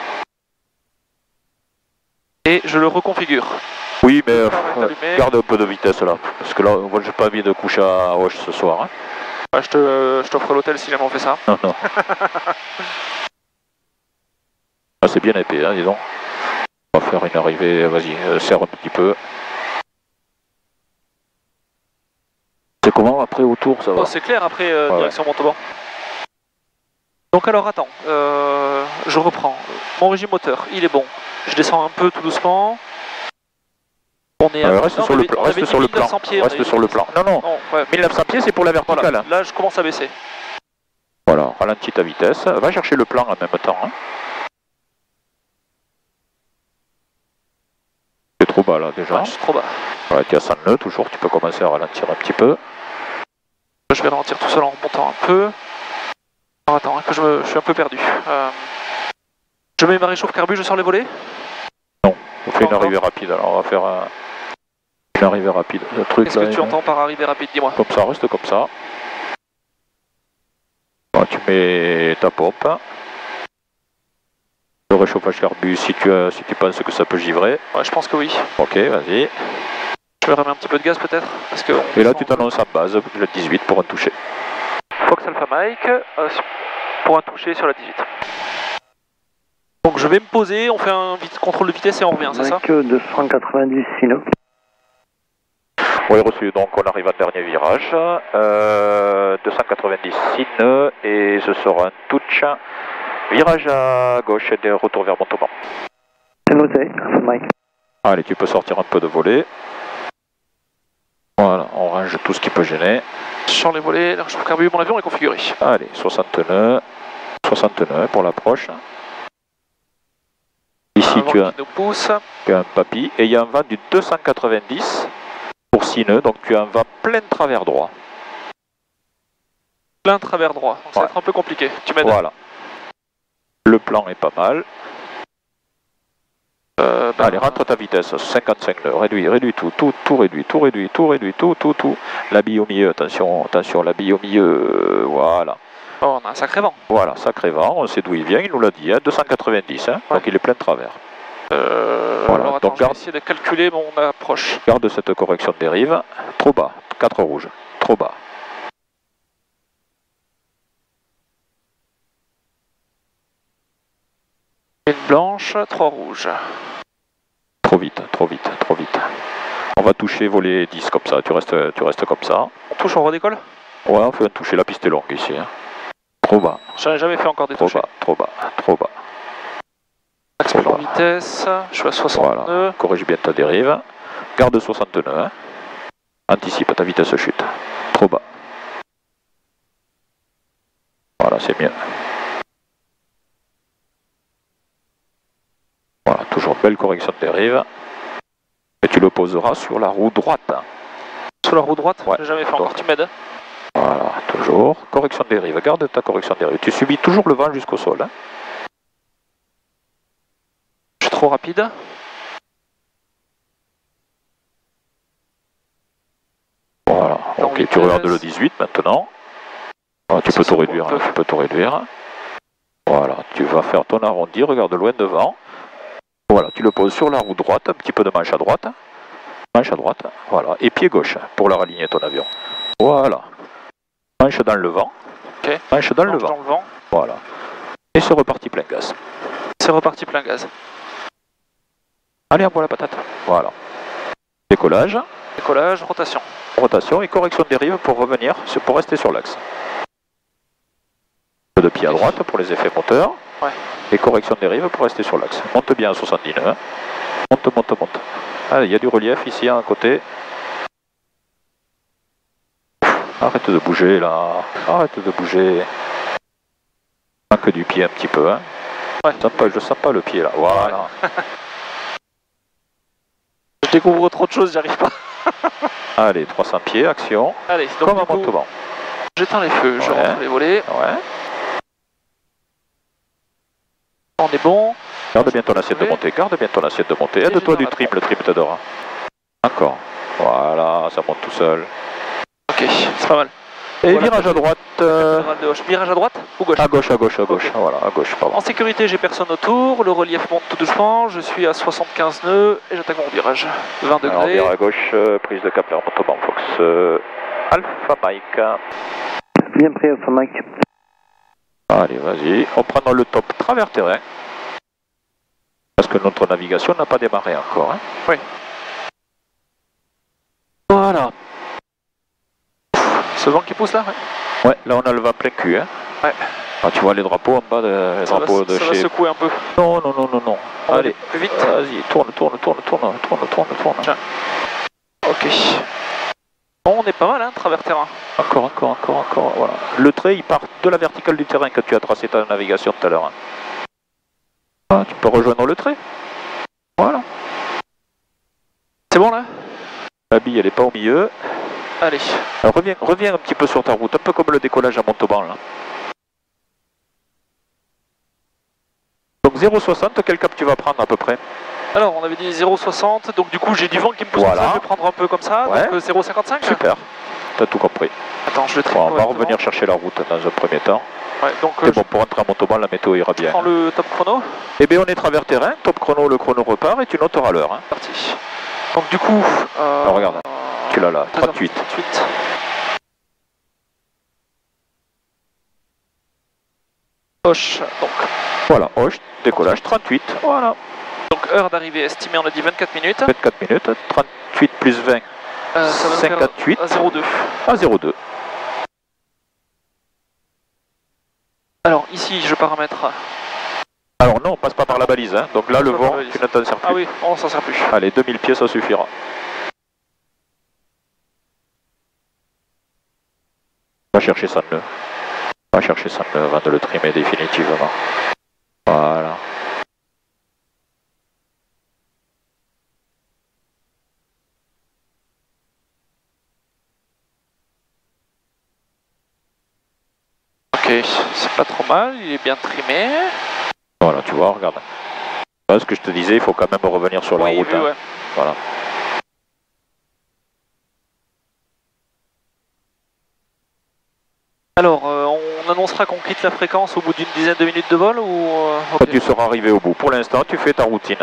Et je le reconfigure. Oui, mais garde un peu de vitesse là, parce que là, moi j'ai pas envie de coucher à Auch ce soir. Hein. Ouais, je t'offre l'hôtel si jamais on fait ça. Non, non. Ah, c'est bien épais, hein, dis donc. On va faire une arrivée, vas-y, serre un petit peu. C'est comment après autour, ça va? Oh, c'est clair après, direction Montauban. Donc alors attends, je reprends. Mon régime moteur, il est bon. Je descends un peu tout doucement. On est reste sur le plan. Reste sur le plan. Reste sur le plan. Non, non. Ouais. 1900 pieds, c'est pour la verticale. Voilà. Là, je commence à baisser. Voilà, ralentis ta vitesse. Va chercher le plan en même temps. Hein. C'est trop bas là déjà. Ouais, je suis trop bas. Ouais, tu es à 100 nœuds, toujours. Tu peux commencer à ralentir un petit peu. Je vais ralentir tout seul en remontant un peu. Alors, attends, que je suis un peu perdu. Je mets ma réchauffe carbu, je sors les volets? Non, on fait une arrivée rapide. Alors on va faire une arrivée rapide. Qu'est-ce que tu entends par arrivée rapide? Dis-moi. Comme ça, reste comme ça. Bon, tu mets ta pompe. Le réchauffage carbu, si tu penses que ça peut givrer. Ouais, je pense que oui. Ok, vas-y. Je vais remettre un petit peu de gaz peut-être. Et là, tu t'annonces en base, le 18 pour un toucher. Fox Alpha Mike, pour un toucher sur la 18. Donc je vais me poser, on fait un contrôle de vitesse et on revient, c'est ça? 290 sino. Oui, reçu, donc on arrive en dernier virage. 290 sino et ce sera un touch virage à gauche et retour vers Montauban. C'est noté, c'est Mike. Allez, tu peux sortir un peu de volée. Voilà, on range tout ce qui peut gêner. Sur les volets, le réchauffe carburant, mon avion est configuré. Allez, 69 pour l'approche. Ici, Un vent tu as, qui nous pousse. tu as un papy et il y a un vent du 290 pour 6 nœuds, donc tu as un vent plein travers droit. Plein travers droit, donc ça va être un peu compliqué. Tu m'aides? Voilà. Le plan est pas mal. Allez, rentre ta vitesse, 55 nœuds, réduis tout réduit. La bille au milieu, attention, la bille au milieu, voilà. Oh, on a un sacré vent. Voilà, sacré vent, on sait d'où il vient, il nous l'a dit, hein, 290, hein, Ouais. donc il est plein de travers. Voilà, alors attends, donc je vais essayer de calculer mon approche. Garde cette correction de dérive, trop bas, 4 rouges, trop bas. Une blanche, 3 rouges. Trop vite. On va toucher volet 10 comme ça, tu restes comme ça. On touche, on redécolle? Ouais, on fait un toucher, la piste est longue ici. Hein. Trop bas, J'en ai jamais fait encore des touches. trop bas. Axe plan vitesse, je suis à 60 Voilà, nœuds. corrige bien ta dérive. Garde 60 nœuds. Hein. Anticipe, ta vitesse chute. Trop bas. Voilà, c'est mieux. Voilà, toujours belle correction de dérive. Et tu le poseras sur la roue droite. Hein. Sur la roue droite, Ouais. j'ai jamais fait encore, tu m'aides? Voilà, toujours. Correction de dérive, garde ta correction de dérive. Tu subis toujours le vent jusqu'au sol. Hein. Je suis trop rapide. Voilà, Dans ok, tu vitesse. regardes le 18 maintenant. Voilà, tu Ça, peux c'est tout bon, réduire, un peu. hein, tu peux tout réduire. Voilà, tu vas faire ton arrondi, regarde loin devant. Voilà, tu le poses sur la roue droite, un petit peu de manche à droite. Manche à droite, voilà, et pied gauche pour la raligner ton avion. Voilà. Manche dans le vent. Ok. Manche dans le Planche vent. dans le vent. Voilà. Et c'est reparti plein gaz. C'est reparti plein gaz. Allez, envoie la patate. Voilà. Décollage, Décollage, rotation. rotation et correction de dérive pour revenir, c'est pour rester sur l'axe. De pied à droite pour les effets moteurs. Ouais. Et correction de dérive pour rester sur l'axe. Monte bien à 79. Monte. Allez, il y a du relief ici à un côté. Arrête de bouger là. Arrête de bouger. Manque du pied un petit peu. Hein. Ouais. Je sens pas le pied là. Voilà. Je découvre trop de choses, j'y arrive pas. Allez, 300 pieds, action. Allez, donc Comme du à coup, Montauban. j'éteins les feux, je Ouais. rentre les volets. Ouais. On est bon. Garde bien ton assiette de montée. Aide-toi du trim, le trim t'adore. Encore. Voilà, ça monte tout seul. Ok, c'est pas mal. Et Voilà. virage à droite. De gauche. Virage à droite ou gauche? À gauche. Ok. Voilà, à gauche, pardon. En sécurité, j'ai personne autour, le relief monte tout doucement, je suis à 75 nœuds et j'attaque mon virage. 20 Alors, degrés. virage à gauche, prise de cap vers Montauban Fox. Alpha Mike. Bien pris, Alpha Mike. Allez, vas-y. On prend le top travers terrain. Parce que notre navigation n'a pas démarré encore. Hein. Oui. Voilà. Ce vent qui pousse là, ouais. Ouais, là on a le vent plein cul. Hein. Ouais. Ah, tu vois les drapeaux en bas, les drapeaux de Ça va chez... secouer un peu. Non. On va Allez, plus vite. vas-y, tourne. Tiens. Ok. Bon, on est pas mal, hein, travers terrain. Encore, voilà. Le trait, il part de la verticale du terrain que tu as tracé ta navigation tout à l'heure. Hein. Ah, tu peux rejoindre le trait. Voilà. C'est bon là? La bille, elle est pas au milieu. Allez. Alors, reviens un petit peu sur ta route, un peu comme le décollage à Montauban, là. Donc 0,60, quel cap tu vas prendre à peu près? Alors, on avait dit 0,60, donc du coup j'ai du vent qui me pousse, Voilà. comme ça, je vais prendre un peu comme ça, Ouais. donc 0,55. Super, t'as tout compris. Attends, je le trie Bon, on va correctement. revenir chercher la route dans un premier temps. Ouais, donc C'est bon, pour rentrer à Montauban, la météo ira je bien. prends le top chrono. Eh bien, on est travers terrain, top chrono, le chrono repart et tu noteras l'heure. Hein. Parti. Donc du coup... Alors, regarde, tu l'as là, 38. 38. Hoche, donc. Voilà, Hoche, décollage 38, voilà. Donc heure d'arrivée estimée, on a dit 24 minutes. 24 minutes, 38 plus 20, Ça va nous faire 58 à 0,2. à 0,2. Alors ici, je paramètre balise, hein. Donc là, le vent, tu ne t'en sers plus. Ah oui, on s'en sert plus. Allez, 2000 pieds, ça suffira. Va chercher son nœud. Va chercher son nœud avant de le trimer définitivement. Voilà. Ok, c'est pas trop mal, il est bien trimé. Voilà, tu vois, regarde. Ce que je te disais, il faut quand même revenir sur la route. Oui, hein. ouais. Voilà. Alors, on annoncera qu'on quitte la fréquence au bout d'une dizaine de minutes de vol ou... Quand tu seras arrivé au bout. Pour l'instant, tu fais ta routine.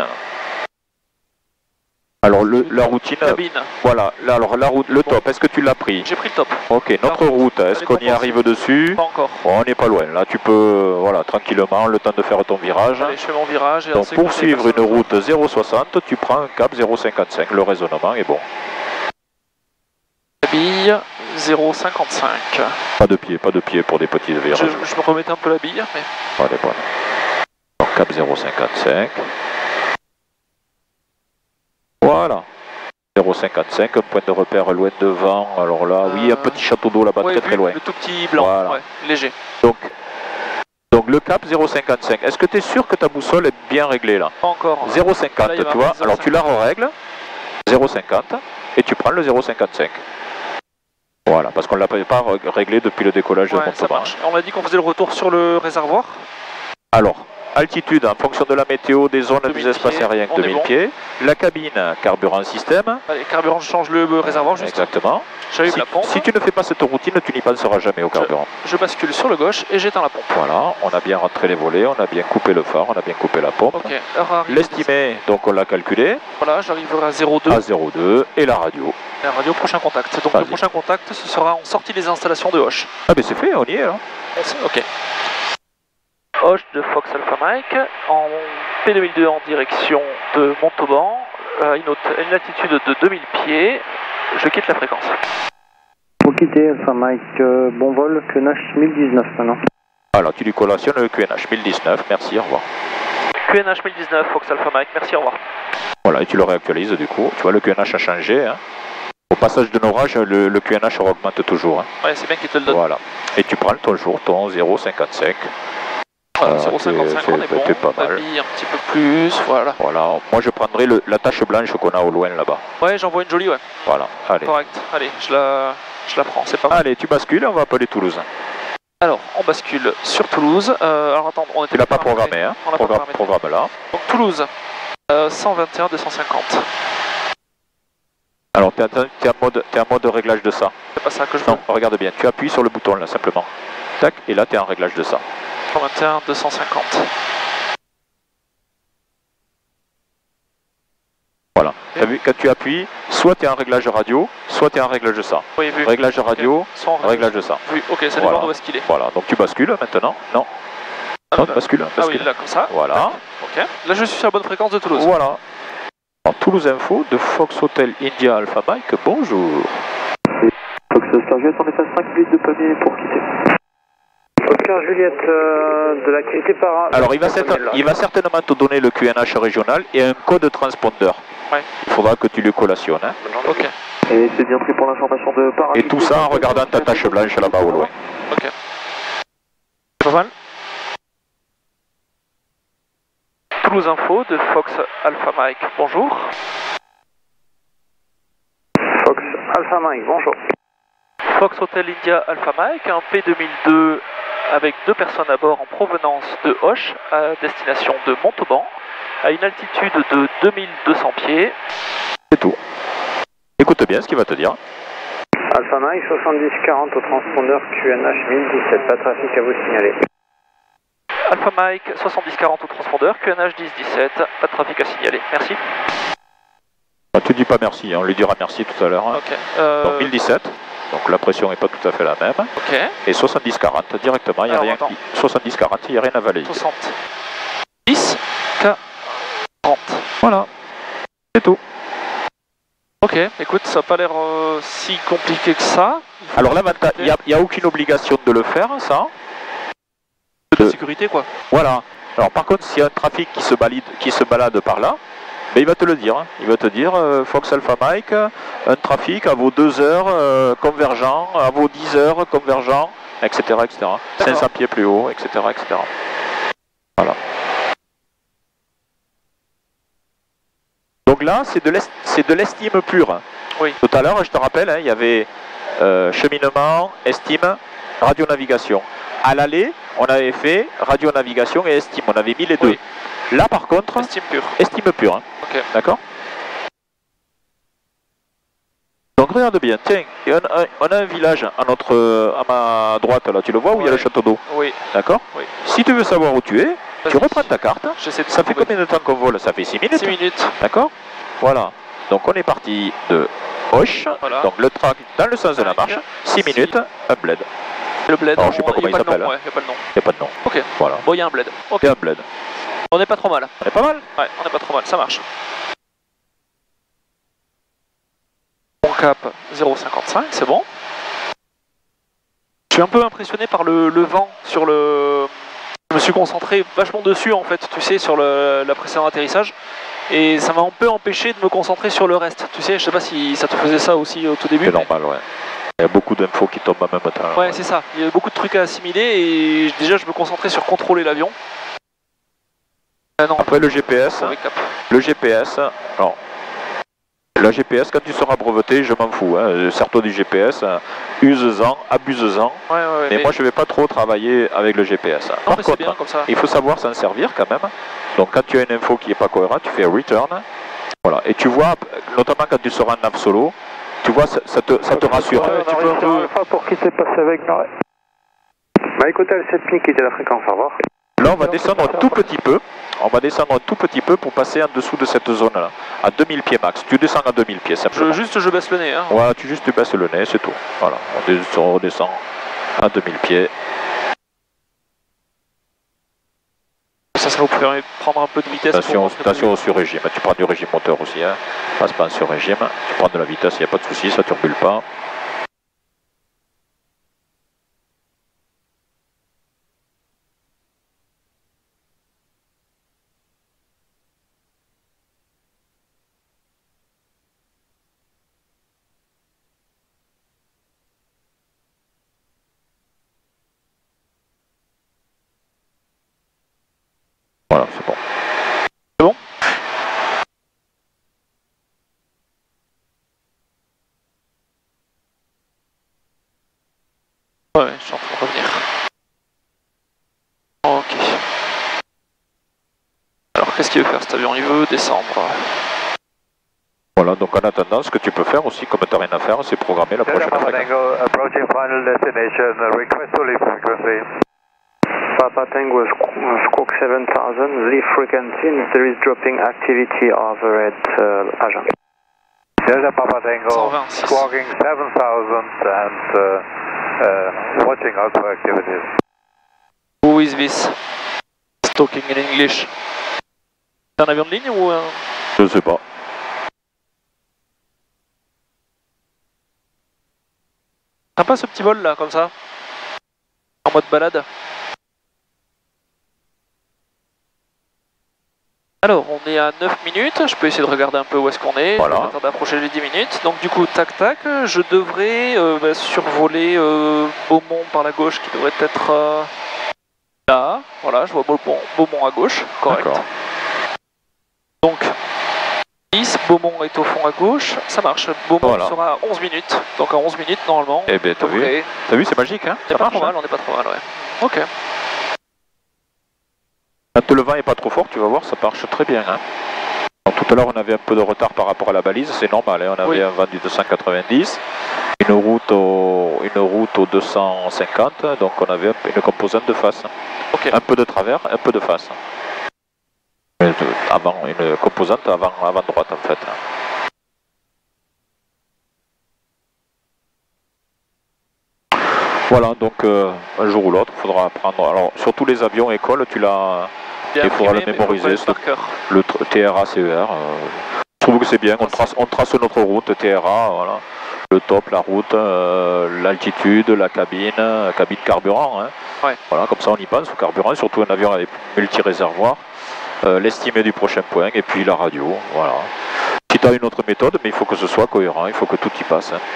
Alors, la routine... Cabine. Voilà, là, alors la route, le top, est-ce que tu l'as pris? J'ai pris le top. Ok, notre route, est-ce qu'on y arrive dessus? Pas encore. Bon, on n'est pas loin, là tu peux, voilà, tranquillement, le temps de faire ton virage. Allez, je fais mon virage. Et donc pour suivre une route 0,60, tu prends un cap 0,55, le raisonnement est bon. Bille 0,55. Pas de pied pour des petits virages. Je me remettais un peu la bille, mais... Allez, voilà. Donc cap 0,55. Voilà. 0,55, un point de repère loin devant. Alors là, oui, un petit château d'eau là-bas, ouais, très loin. Le tout petit blanc, voilà. Ouais, léger. Donc le cap 0,55. Est-ce que tu es sûr que ta boussole est bien réglée là? Pas encore. 0,50, tu vois. Alors tu la règles 0,50 et tu prends le 0,55. Voilà, parce qu'on ne l'a pas réglé depuis le décollage de Montauban. On a dit qu'on faisait le retour sur le réservoir. Alors, altitude en fonction de la météo, des zones des espaces aériens, 2000 pieds. La cabine, carburant système. Allez, carburant, je change le réservoir juste. Exactement. La pompe. Si tu ne fais pas cette routine, tu n'y penseras jamais au carburant. Je bascule sur le gauche et j'éteins la pompe. Voilà, on a bien rentré les volets, on a bien coupé le phare, on a bien coupé la pompe. Okay. L'estimé, donc on l'a calculé. Voilà, j'arriverai à 0,2. À 0,2 et la radio. La radio, prochain contact. Donc le prochain contact, ce sera en sortie des installations de Hoche. Ah mais c'est fait, on y est là. Ok. Hoche de Fox Alpha Mike, en P2002 en direction de Montauban, à une altitude de 2000 pieds. Je quitte la fréquence. Pour quitter Alpha Mike, bon vol, QNH 1019 maintenant. Alors tu lui collationnes le QNH 1019, merci, au revoir. QNH 1019, Fox Alpha Mike, merci, au revoir. Voilà, et tu le réactualises du coup. Tu vois, le QNH a changé. Hein. Au passage de l'orage, le QNH augmente toujours. Hein. Ouais, c'est bien qu'il te le donne. Voilà. Et tu prends ton jour, ton 0,55. 0,55, on est bon. T'es pas mal. Un petit peu plus, voilà. Voilà, moi je prendrai la tache blanche qu'on a au loin là-bas. Ouais, j'en vois une jolie, ouais. Voilà, allez. Correct, allez, je la prends, c'est pas mal. Allez, tu bascules, on va appeler Toulouse. Alors, on bascule sur Toulouse. Alors attends, on était... Tu l'as pas programmé, hein? On l'a pas programmé. Programme là. Donc Toulouse, 121 250. Alors, t'es en mode réglage de ça. C'est pas ça que je veux. Non, regarde bien, tu appuies sur le bouton là, simplement. Tac, et là, t'es en réglage de ça. 121 250. Voilà. Okay. T'as vu, quand tu appuies, soit tu es en réglage radio, soit tu es en réglage de ça. Oui, vu. Réglage radio, okay. Réglage de ça. Vu. Ok, ça dépend de où est-ce qu'il est. Voilà, donc tu bascules maintenant. Non. Non, tu bascules. Ah oui, là, comme ça. Voilà. Ok. Là, je suis sur la bonne fréquence de Toulouse. Voilà. Alors, Toulouse Info de Fox Hotel India Alpha Mike, bonjour. Fox Star Juliette, on est à 5 minutes de pamier pour quitter. Oscar Juliette, de la qualité par... Alors il va certainement te donner le QNH régional et un code transpondeur. Ouais. Il faudra que tu le collationnes. Hein. Ok. Et c'est bien pris pour l'information de par... Et tout ça en regardant ta tache blanche là-bas au loin. Ok. Pas mal. Toulouse Info de Fox Alpha Mike, bonjour. Fox Alpha Mike, bonjour. Fox Hotel India Alpha Mike, un P2002 avec 2 personnes à bord en provenance de Hoche à destination de Montauban, à une altitude de 2200 pieds. C'est tout. Écoute bien ce qu'il va te dire. Alpha Mike 7040 au transpondeur QNH 1017, pas de trafic à vous signaler. Alpha Mike 7040 au transpondeur QNH 1017, pas de trafic à signaler. Merci. Tu dis pas merci, on lui dira merci tout à l'heure. Hein. Okay. Donc 1017. Donc la pression n'est pas tout à fait la même. Ok. Et 70-40 directement, il n'y a rien. 70-40, il n'y a rien à valider. 70 40. Voilà. C'est tout. Ok, écoute, ça n'a pas l'air si compliqué que ça. Alors là, il n'y a aucune obligation de le faire, ça. De sécurité, quoi. Voilà. Alors par contre, s'il y a un trafic qui se balade par là, ben, il va te le dire. Hein. Il va te dire, Fox Alpha Mike, un trafic à vos 2 heures convergent, à vos 10 heures convergent, etc. etc. 500 pieds plus haut, etc. etc. Voilà. Donc là, c'est de l'estime pure. Oui. Tout à l'heure, je te rappelle, hein, il y avait cheminement, estime, radionavigation. À l'aller, on avait fait radionavigation et estime, on avait mis les deux. Oui. Là, par contre, estime pure. Hein. Okay. D'accord? Donc regarde bien, tiens, on a un village à ma droite, là, tu le vois, où il y a le château d'eau. Oui. D'accord? Oui. Si tu veux savoir où tu es, tu reprends ta carte. Ça fait combien de temps qu'on vole? Ça fait 6 minutes. 6 minutes. D'accord? Voilà. Donc on est parti de Hoche, voilà. Donc le track dans le sens de la marche, 6 minutes, un bled. Le bled, alors je sais pas comment il s'appelle. Il n'y a pas le nom. Il n'y a pas de nom. Ok. Voilà. Bon, il y a un bled. Ok. Il y a un bled. On n'est pas trop mal. On est pas mal? Ouais, on n'est pas trop mal, ça marche. Bon cap 0,55, c'est bon. Je suis un peu impressionné par le vent sur le... Je me suis concentré vachement dessus en fait, tu sais, sur la précédent atterrissage. Et ça m'a un peu empêché de me concentrer sur le reste. Tu sais, je sais pas si ça te faisait ça aussi au tout début. C'est normal, ouais. Il y a beaucoup d'infos qui tombent en même temps. Ouais, c'est ça. Il y a beaucoup de trucs à assimiler et déjà je me concentrais sur contrôler l'avion. Non, après le GPS, alors, le GPS quand tu seras breveté, je m'en fous. Hein. Sers-toi du GPS, use-en, abuse-en. Ouais, mais moi je vais pas trop travailler avec le GPS. Non, par contre, bien, comme ça. Il faut savoir s'en servir quand même. Donc quand tu as une info qui n'est pas cohérente, tu fais return. Voilà. Et tu vois, notamment quand tu seras en nav solo, tu vois, ça te rassure. Tu peux un peu... pour quitter, passer avec Marais. Mike Hotel 7000, quitter la fréquence, au revoir. Là, on va descendre un tout petit peu. On va descendre un tout petit peu pour passer en dessous de cette zone-là, à 2000 pieds max. Tu descends à 2000 pieds, simplement. Je baisse le nez. Hein. Voilà, tu baisses le nez, c'est tout. Voilà, on redescend à 2000 pieds. Ça vous permet de prendre un peu de vitesse. Attention au sur-régime. Tu prends du régime moteur aussi. Hein. Passe pas en sur-régime. Tu prends de la vitesse, il n'y a pas de souci, ça ne turbule pas. Voilà, c'est bon. C'est bon? Ouais, je suis en train de revenir. Ok. Alors, qu'est-ce qu'il veut faire cet avion? Il veut descendre. Voilà, donc en attendant, ce que tu peux faire aussi, comme tu n'as rien à faire, c'est programmer la prochaine fréquence. Approaching final destination, request to leave frequency. Papa Tango Squawk 7000, leave frequency, there is dropping activity over at Agen. Delta Papa Tango, squawking 7000 and watching out for activities. Who is this? Talking in English. C'est un avion de ligne ou un... Je sais pas. Sympa ce petit vol là, comme ça. En mode balade. Alors, on est à 9 minutes, je peux essayer de regarder un peu où est-ce qu'on est, voilà. Je vais attendre d'approcher les 10 minutes. Donc du coup, tac tac, je devrais survoler Beaumont par la gauche qui devrait être là. Voilà, je vois Beaumont à gauche, correct. Donc, 10, Beaumont est au fond à gauche, ça marche. Beaumont sera à 11 minutes, donc à 11 minutes normalement. Eh bien, t'as vu, c'est magique, hein? On n'est pas trop mal, on n'est pas trop mal, ouais. Ok. Quand le vent n'est pas trop fort, tu vas voir, ça marche très bien. Hein. Donc, tout à l'heure, on avait un peu de retard par rapport à la balise, c'est normal. Hein. On avait un vent du 290, une route au 250, donc on avait une composante de face. Okay. Un peu de travers, un peu de face. Avant, une composante avant droite en fait. Voilà, donc un jour ou l'autre, il faudra apprendre. Alors, sur tous les avions écoles, il faudra le mémoriser. Le TRA, CER. Je trouve que c'est bien, on trace notre route, TRA, voilà. le top, la route, l'altitude, la cabine carburant. Hein. Ouais. Voilà, comme ça on y pense au carburant, surtout un avion avec multi-réservoir, l'estimé du prochain point et puis la radio. Voilà. Si tu as une autre méthode, mais il faut que ce soit cohérent, il faut que tout y passe. Hein.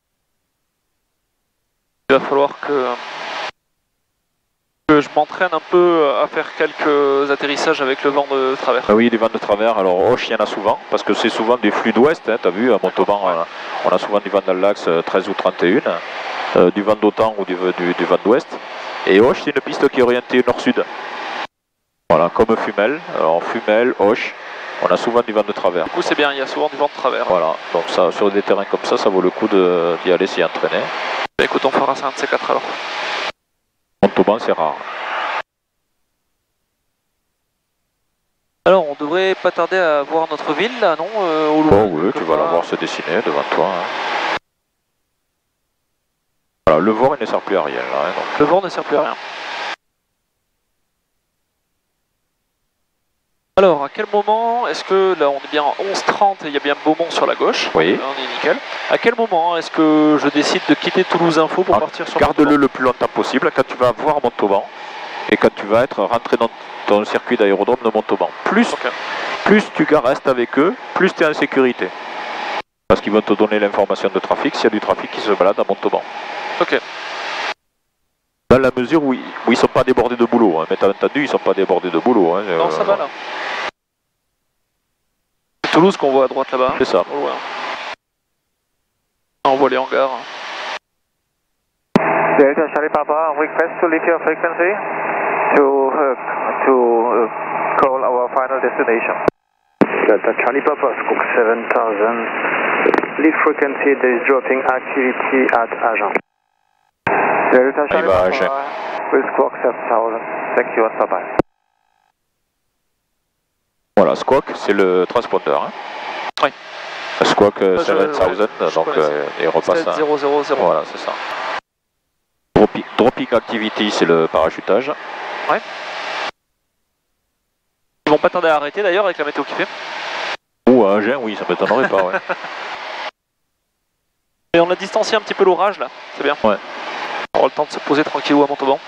Il va falloir que je m'entraîne un peu à faire quelques atterrissages avec le vent de travers. Ah oui, des vents de travers. Alors Hoche, il y en a souvent, parce que c'est souvent des flux d'ouest. Hein, tu as vu, à Montauban, on a souvent du vent dans l'axe 13 ou 31, du vent d'OTAN ou du vent d'ouest. Et Hoche, c'est une piste qui est orientée nord-sud. Voilà, comme Fumel. Alors Fumel, Hoche, on a souvent du vent de travers. Du coup, c'est bien, il y a souvent du vent de travers. Voilà, donc ça, sur des terrains comme ça vaut le coup d'y aller s'y entraîner. Bah, écoute, on fera ça un de ces quatre alors. Montauban, c'est rare. Alors, on devrait pas tarder à voir notre ville là, non au loin, Oh oui, tu vas la voir se dessiner devant toi. Hein. Voilà, le vent il ne sert plus à rien là. Hein, donc. Le vent ne sert plus à rien. Alors, à quel moment est-ce que, là on est bien en 11h30 et il y a bien Beaumont sur la gauche, oui. On est nickel. À quel moment est-ce que je décide de quitter Toulouse Info pour partir sur Garde-le le plus longtemps possible quand tu vas voir Montauban et quand tu vas être rentré dans ton circuit d'aérodrome de Montauban. Plus tu restes avec eux, plus tu es en sécurité. Parce qu'ils vont te donner l'information de trafic s'il y a du trafic qui se balade à Montauban. Ok. Dans la mesure où ils ne sont pas débordés de boulot, hein. Mais tu as entendu, ils ne sont pas débordés de boulot. Hein. Non, ça va là. C'est Toulouse qu'on voit à droite là-bas. C'est ça. Au loin. On voit les hangars. Delta Charlie Papa, request to leave your frequency to call our final destination. Delta Charlie Papa, Squawk 7000, leave frequency, there is dropping activity at Agen. Delta Charlie Papa, with Squawk 7000, thank you, bye bye. Voilà, Squawk, c'est le transpondeur. Hein. Oui. Squawk 7000, donc il repasse. 7000. Voilà, c'est ça. Dropping Activity, c'est le parachutage. Ouais. Ils vont pas tarder à arrêter d'ailleurs avec la météo qui fait. Ou à Agen, oui, ça m'étonnerait pas, ouais. Et on a distancié un petit peu l'orage là, c'est bien. Ouais. On aura le temps de se poser tranquillou à Montauban.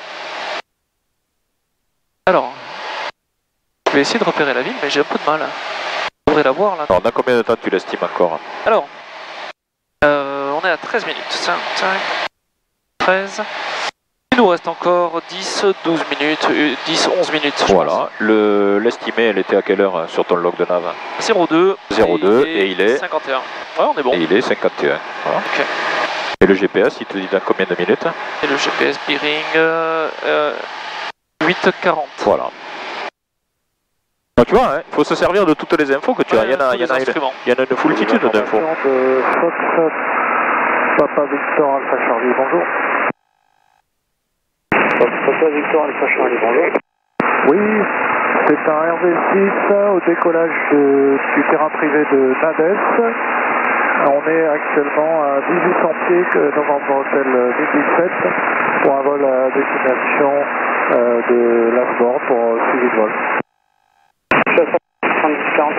Alors, je vais essayer de repérer la ville, mais j'ai un peu de mal. Je voudrais la voir là. Alors, dans combien de temps tu l'estimes encore? Alors, on est à 13 minutes. 5, 13. Il nous reste encore 10, 12 minutes, 10, 11 minutes. Voilà, l'estimé, elle était à quelle heure sur ton log de nav? 02. 02 et il est 51. Ouais, on est bon. Et il est 51. Voilà. Ok. Et le GPS, il te dit dans combien de minutes? Et le GPS Bearing 8h40. Voilà. Donc, tu vois, il faut se servir de toutes les infos que tu as. Il y en a une foultitude d'infos. Papa Victor Alpha Charlie, bonjour. Papa Victor Alpha Charlie, bonjour. Oui, c'est un RV6 au décollage du terrain privé de Nades. On est actuellement à 1800 pieds, Novembre Hotel 1017, pour un vol à destination de Lasbourne pour suivi de vol. 70-40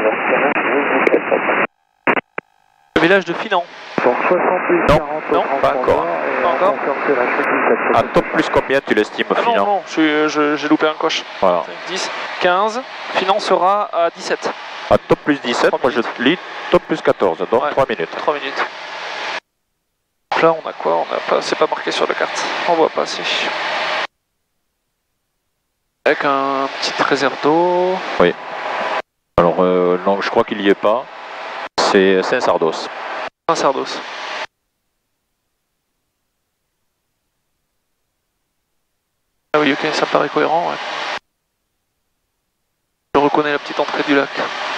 Le village de Finan. Donc 70-40 non, pas encore. Pas encore. À top plus combien tu l'estimes, Finan? Non, j'ai loupé un coche. Voilà. 10, 15, Finan sera à 17. À top plus 17, moi je lis top plus 14, donc ouais, 3 minutes. 3 minutes. Donc là, on a quoi? C'est pas marqué sur la carte. On voit pas assez. Avec un petit réserve d'eau. Oui. Alors, non, je crois qu'il n'y est pas. C'est Saint-Sardos. Saint-Sardos. Ah oui, ok, ça me paraît cohérent, ouais. Je reconnais la petite entrée du lac.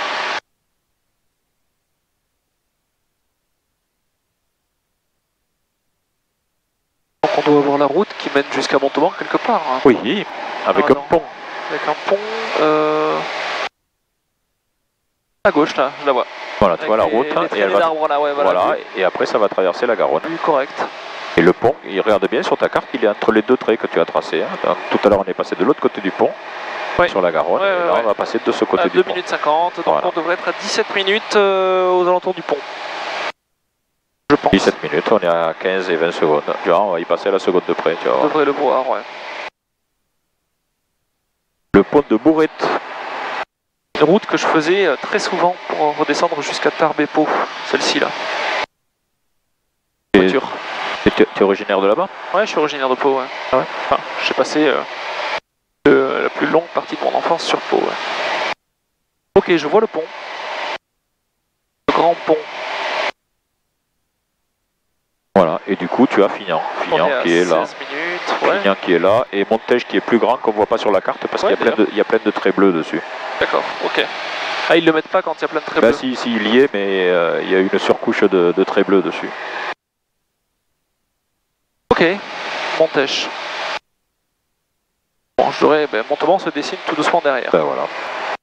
Donc on doit avoir la route qui mène jusqu'à Montauban quelque part. Hein. Oui, avec un pont. Avec un pont... à gauche là, je la vois. Voilà, tu vois la route. Et elle va... là, ouais, voilà, et après ça va traverser la Garonne. Oui, correct. Et le pont, il regarde bien sur ta carte, il est entre les deux traits que tu as tracés. Hein. Donc, tout à l'heure on est passé de l'autre côté du pont, ouais, sur la Garonne, et là on va passer de ce côté du 2 pont. minutes 50, donc voilà, on devrait être à 17 minutes aux alentours du pont. Je pense. 17 minutes, on est à 15 et 20 secondes. Tu vois, on va y passer à la seconde de près, tu vois. On devrait le voir, ouais. Le pont de Bourrette. Une route que je faisais très souvent pour redescendre jusqu'à Tarbes-Pau, celle-ci là. Voiture. Tu es originaire de là-bas? Ouais, je suis originaire de Pau, ouais. Ah ouais. Enfin, j'ai passé la plus longue partie de mon enfance sur Pau, ouais. Ok, je vois le pont. Le grand pont. Voilà, et du coup tu as Fignan. Fignan qui est là. 16 minutes, ouais. Fignan qui est là, et Montège qui est plus grand qu'on voit pas sur la carte parce Ouais, qu'il y a plein de traits bleus dessus. D'accord, ok. Ah, ils le mettent pas quand il y a plein de traits bleus. Bah si, il y est, mais il y a une surcouche de traits bleus dessus. Ok, Montèche. Bon, je dirais, Montauban se dessine tout doucement derrière. Ben voilà.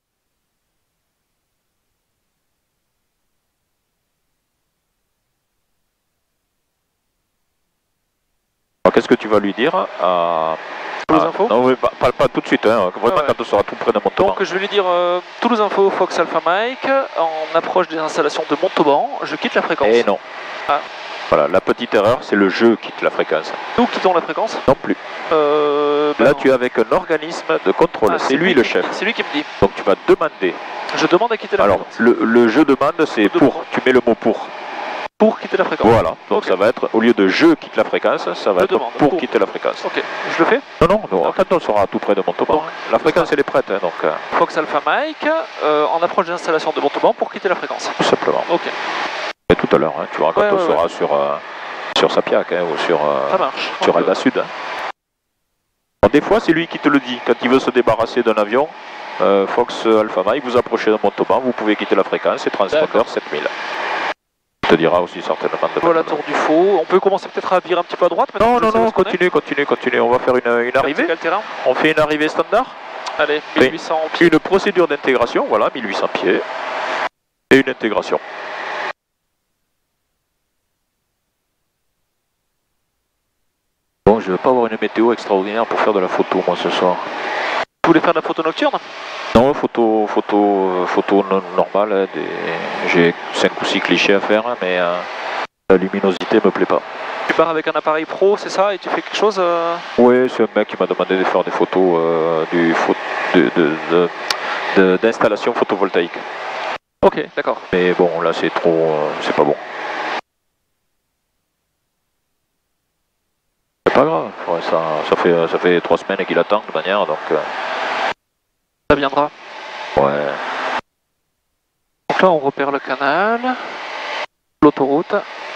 Qu'est-ce que tu vas lui dire à... Toulouse Info? Non, pas tout de suite, hein. Vraiment ouais. quand on sera tout près de Montauban. Donc je vais lui dire Toulouse Info, Fox Alpha Mike, en approche des installations de Montauban, je quitte la fréquence. Et non. Ah. Voilà, la petite erreur, c'est le jeu quitte la fréquence. Nous quittons la fréquence? Non plus. Là, tu es avec un organisme de contrôle, Ah, c'est lui le chef. C'est lui qui me dit. Donc tu vas demander. Je demande à quitter la Alors, fréquence. le jeu demande, c'est pour. Tu mets le mot pour. Pour quitter la fréquence. Voilà, donc okay. Ça va être, au lieu de je quitte la fréquence, ça va être demande, pour quitter la fréquence. Ok, je le fais? Non, quand on sera tout près de Montauban, la fréquence elle est prête, hein, donc... Fox Alpha Mike, en approche d'installation de Montauban pour quitter la fréquence. Tout simplement. Ok. Et tout à l'heure, hein, tu vois, quand on sera sur Sapiac, hein, ou sur Alba Sud. Hein. Alors, des fois, c'est lui qui te le dit, quand il veut se débarrasser d'un avion, Fox Alpha Mike, vous approchez de Montauban, vous pouvez quitter la fréquence, c'est transpondeur 7000. Il te dira aussi certainement de... Voilà, tour du faux. On peut commencer peut-être à virer un petit peu à droite maintenant. Non, continue. On va faire une arrivée. Quel terrain? On fait une arrivée standard. Allez, 1800 pieds. Une procédure d'intégration, voilà, 1800 pieds. Et une intégration. Bon, je vais pas avoir une météo extraordinaire pour faire de la photo, moi, ce soir. Vous voulez faire de la photo nocturne? Non, photo normale, hein, j'ai 5 ou 6 clichés à faire, hein, mais la luminosité me plaît pas. Tu pars avec un appareil pro, c'est ça, et tu fais quelque chose Oui, c'est un mec qui m'a demandé de faire des photos d'installation photovoltaïque. Ok, d'accord. Mais bon, là c'est trop, c'est pas bon. C'est pas grave, ouais, ça fait 3 semaines qu'il attend de manière, donc... Ça viendra. Ouais. Donc là, on repère le canal, l'autoroute.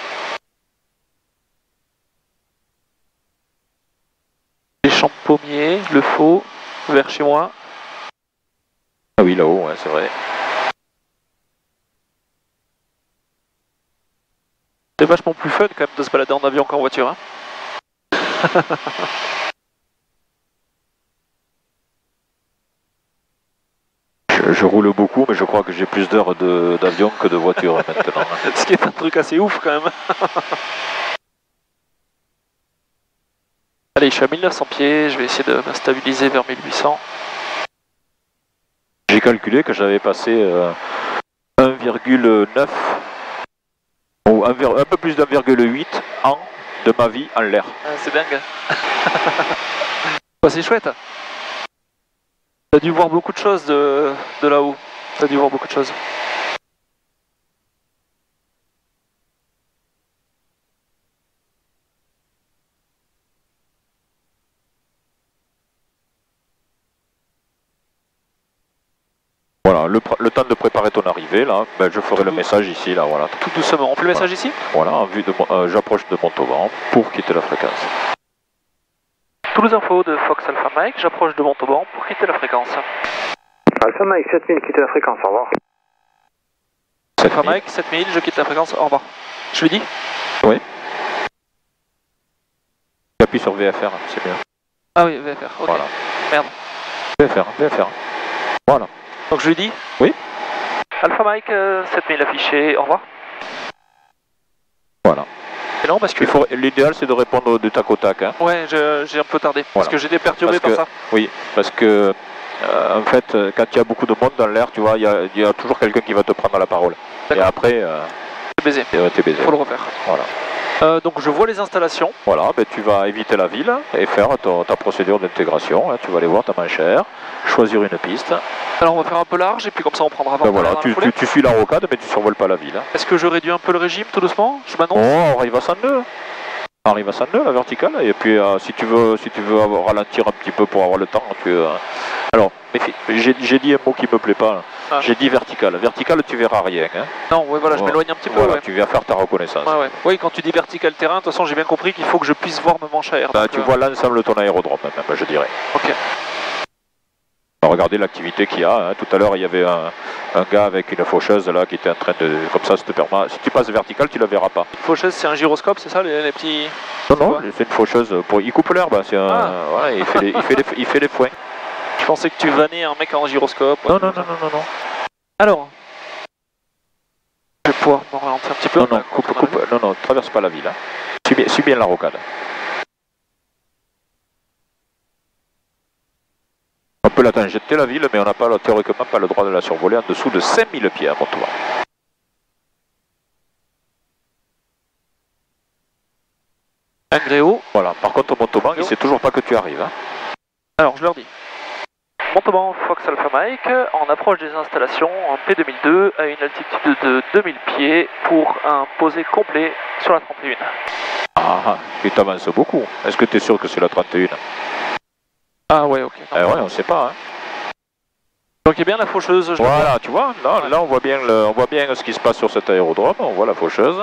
Les champs de pommiers, le faux, vers chez moi. Ah oui, là-haut, ouais, c'est vrai. C'est vachement plus fun quand même de se balader en avion qu'en voiture. Hein. Je roule beaucoup, mais je crois que j'ai plus d'heures d'avion que de voiture maintenant. Ce qui est un truc assez ouf quand même. Allez, je suis à 1900 pieds, je vais essayer de me stabiliser vers 1800. J'ai calculé que j'avais passé 1,9 ou un peu plus d'1,8 ans de ma vie en l'air. Ah, c'est dingue. Bah, c'est chouette. T'as dû voir beaucoup de choses de là-haut. T'as dû voir beaucoup de choses. Voilà, le temps de préparer ton arrivée, là, ben, je ferai le message ici, là, voilà. Tout doucement. On fait le message ici? Voilà, en vue de j'approche de Montauban pour quitter la fréquence. Toulouse Info de Fox Alpha Mike, j'approche de Montauban pour quitter la fréquence. Alpha Mike 7000, quittez la fréquence, au revoir. Alpha Mike 7000, je quitte la fréquence, au revoir. Je lui dis? Oui. J'appuie sur VFR, c'est mieux. Ah oui, VFR, ok. Voilà. Merde. VFR. Voilà. Donc je lui dis? Oui. Alpha Mike 7000 affiché, au revoir. Voilà. C'est long parce que... L'idéal c'est de répondre de tac au tac. Hein. Ouais, j'ai un peu tardé, parce que j'étais perturbé par ça. Oui, parce que en fait, quand il y a beaucoup de monde dans l'air, tu vois, il y a toujours quelqu'un qui va te prendre la parole. Et après... baisé. T'es baisé. Faut le refaire. Voilà. Donc je vois les installations. Voilà, ben, tu vas éviter la ville et faire ta procédure d'intégration. Tu vas aller voir ta manchère, choisir une piste. Alors on va faire un peu large et puis comme ça on prendra Ben, voilà, dans la foulée. tu suis la rocade mais tu survoles pas la ville. Est-ce que je réduis un peu le régime tout doucement? Je m'annonce. Oh, on arrive à 102. On arrive à 102 la verticale et puis si tu veux ralentir un petit peu pour avoir le temps, alors j'ai dit un mot qui me plaît pas. Là. Ah. J'ai dit verticale. Verticale, tu verras rien. Hein. Non, ouais, voilà, je m'éloigne un petit peu. Voilà, Ouais. tu viens faire ta reconnaissance. Ouais, ouais. Oui, quand tu dis vertical terrain, de toute façon j'ai bien compris qu'il faut que je puisse voir me manche à air. Bah, donc, tu vois l'ensemble de ton aérodrome même, je dirais. Ok. Regardez l'activité qu'il y a. Hein. Tout à l'heure, il y avait un gars avec une faucheuse là qui était en train de. Comme ça te permet. Si tu passes vertical, tu la verras pas. Faucheuse, c'est un gyroscope, c'est ça, les petits. Non, c'est une faucheuse. Il coupe l'herbe. C'est voilà, il fait les foins. Je pensais que tu vannais un mec en gyroscope. Non. Alors. Je vais pouvoir me ralentir un petit peu. Non, coupe. Non, traverse pas la ville. Hein. Suis bien la rocade. On peut la tangenter la ville, mais on n'a pas théoriquement pas le droit de la survoler en dessous de 5000 pieds à Montauban. Un gréo. Voilà, par contre au Montauban, il ne sait toujours pas que tu arrives. Hein. Alors je leur dis. Montauban Fox Alpha Mike, en approche des installations en P2002 à une altitude de 2000 pieds pour un posé complet sur la 31. Ah, tu t'avances beaucoup. Est-ce que tu es sûr que c'est la 31? Ah ouais, ok. Ouais, on ne sait pas. Hein. Donc il y a bien la faucheuse. Voilà, tu vois, là on voit bien ce qui se passe sur cet aérodrome, on voit la faucheuse.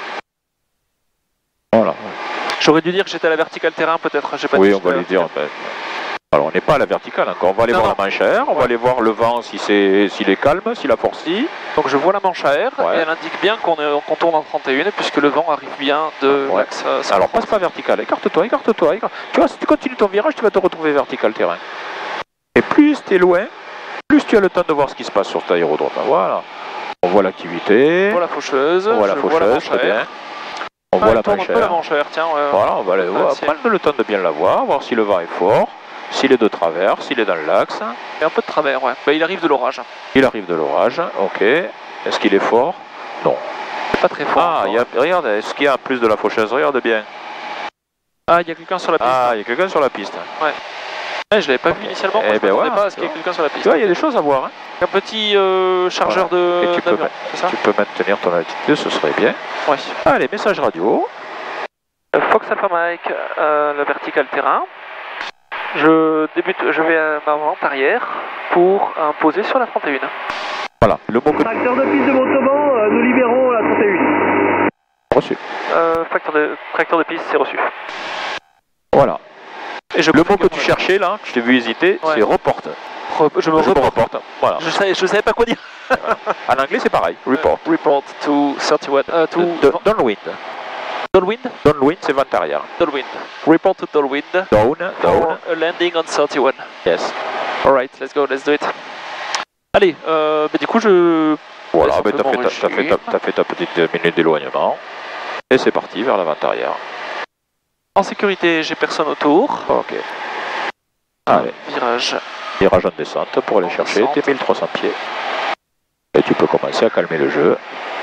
Voilà. J'aurais dû dire que j'étais à la verticale terrain peut-être, j'ai pas dit. Oui, on va lui dire. Alors on n'est pas à la verticale encore, on va aller voir la manche à air, on va aller voir le vent s'il est calme, s'il a forci. Donc je vois la manche à air et elle indique bien qu'on tourne en 31 puisque le vent arrive bien de l'axe. Alors passe pas vertical, écarte-toi. Tu vois, si tu continues ton virage, tu vas te retrouver vertical terrain. Et plus tu es loin, plus tu as le temps de voir ce qui se passe sur cet aérodrome. Voilà. On voit l'activité. On voit la faucheuse. On voit la faucheuse, très bien. On voit la manche à air, tiens. Voilà, on va aller voir, prendre le temps de bien la voir si le vent est fort. S'il est de travers, s'il est dans l'axe. Il y a un peu de travers, ouais. Bah, il arrive de l'orage. Il arrive de l'orage, ok. Est-ce qu'il est fort? Non. C'est pas très fort. Ah, regarde, est-ce qu'il y a plus de la faucheuse? Regarde bien. Ah, il y a quelqu'un sur la piste. Ah, il y a quelqu'un sur la piste. Ouais. Je l'avais pas vu initialement, je m'attendais pas à ce qu'il y ait quelqu'un sur la piste. Tu vois, il y a des choses à voir. Hein. Un petit chargeur d'avion, c'est ça? Tu peux maintenir ton altitude, ce serait bien. Oui. Allez, message radio. Fox Alpha Mike, le vertical terrain. Je vais à ma vente arrière pour poser sur la 31. Voilà, le mot que... Tracteur de piste de Montauban, nous libérons la 31. Reçu. Tracteur de piste, c'est reçu. Voilà. Et le mot que tu cherchais là, je t'ai vu hésiter, c'est reporte. Je me reporte. Voilà. Je savais pas quoi dire. En anglais c'est pareil, report. Report to 31. Downwind. Downwind? Downwind, c'est vent arrière. Downwind. Report to downwind. Down. For a landing on 31. Yes. Alright, let's do it. Allez, du coup je... Voilà, t'as fait ta petite minute d'éloignement. Et c'est parti vers la vente arrière. En sécurité, j'ai personne autour. Ok. Allez. Virage en descente pour aller chercher tes 1300 pieds. Et tu peux commencer à calmer le jeu.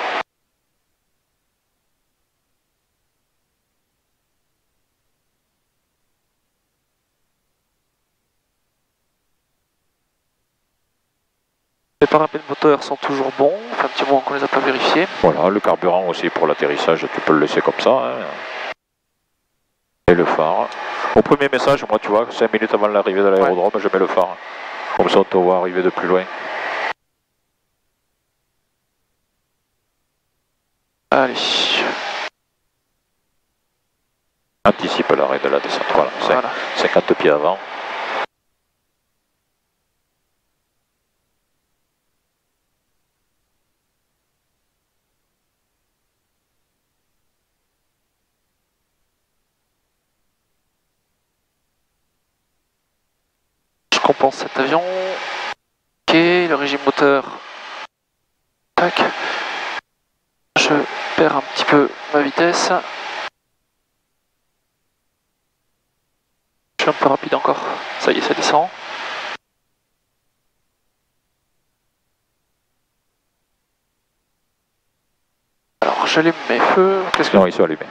Les paramètres moteurs sont toujours bons, ça fait un petit moment qu'on les a pas vérifiés. Voilà, le carburant aussi pour l'atterrissage, tu peux le laisser comme ça. Hein. Et le phare. Au premier message, moi tu vois, 5 minutes avant l'arrivée de l'aérodrome, je mets le phare. Comme ça on te voit arriver de plus loin. Allez. Anticipe l'arrêt de la descente, voilà. 50 pieds avant. Je compense cet avion. Ok, le régime moteur. Tac. Je perds un petit peu ma vitesse. Je suis un peu rapide encore. Ça y est, ça descend. Alors j'allume mes feux. Qu'est-ce que... Non, ils sont allumés.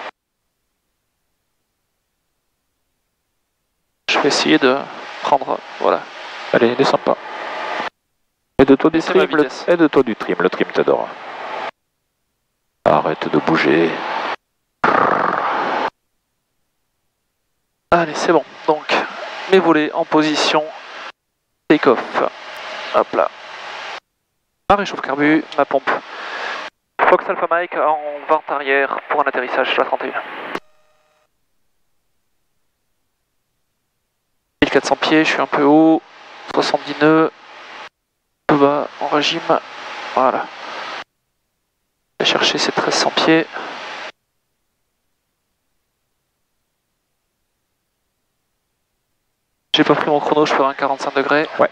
Je vais essayer de prendre... Voilà. Allez, descends pas. Aide-toi du Baissez ma trim, vitesse. aide-toi du trim, le trim t'adore. Arrête de bouger. Allez, c'est bon. Donc, mes volets en position take-off. Hop là. Ma réchauffe carbu, ma pompe. Fox Alpha Mike en vente arrière pour un atterrissage sur la 31. 1400 pieds, je suis un peu haut. 70 nœuds. Un peu bas en régime. Voilà. Je vais chercher ces 1300 pieds. J'ai pas pris mon chrono, je ferai un 45 degrés. Ouais.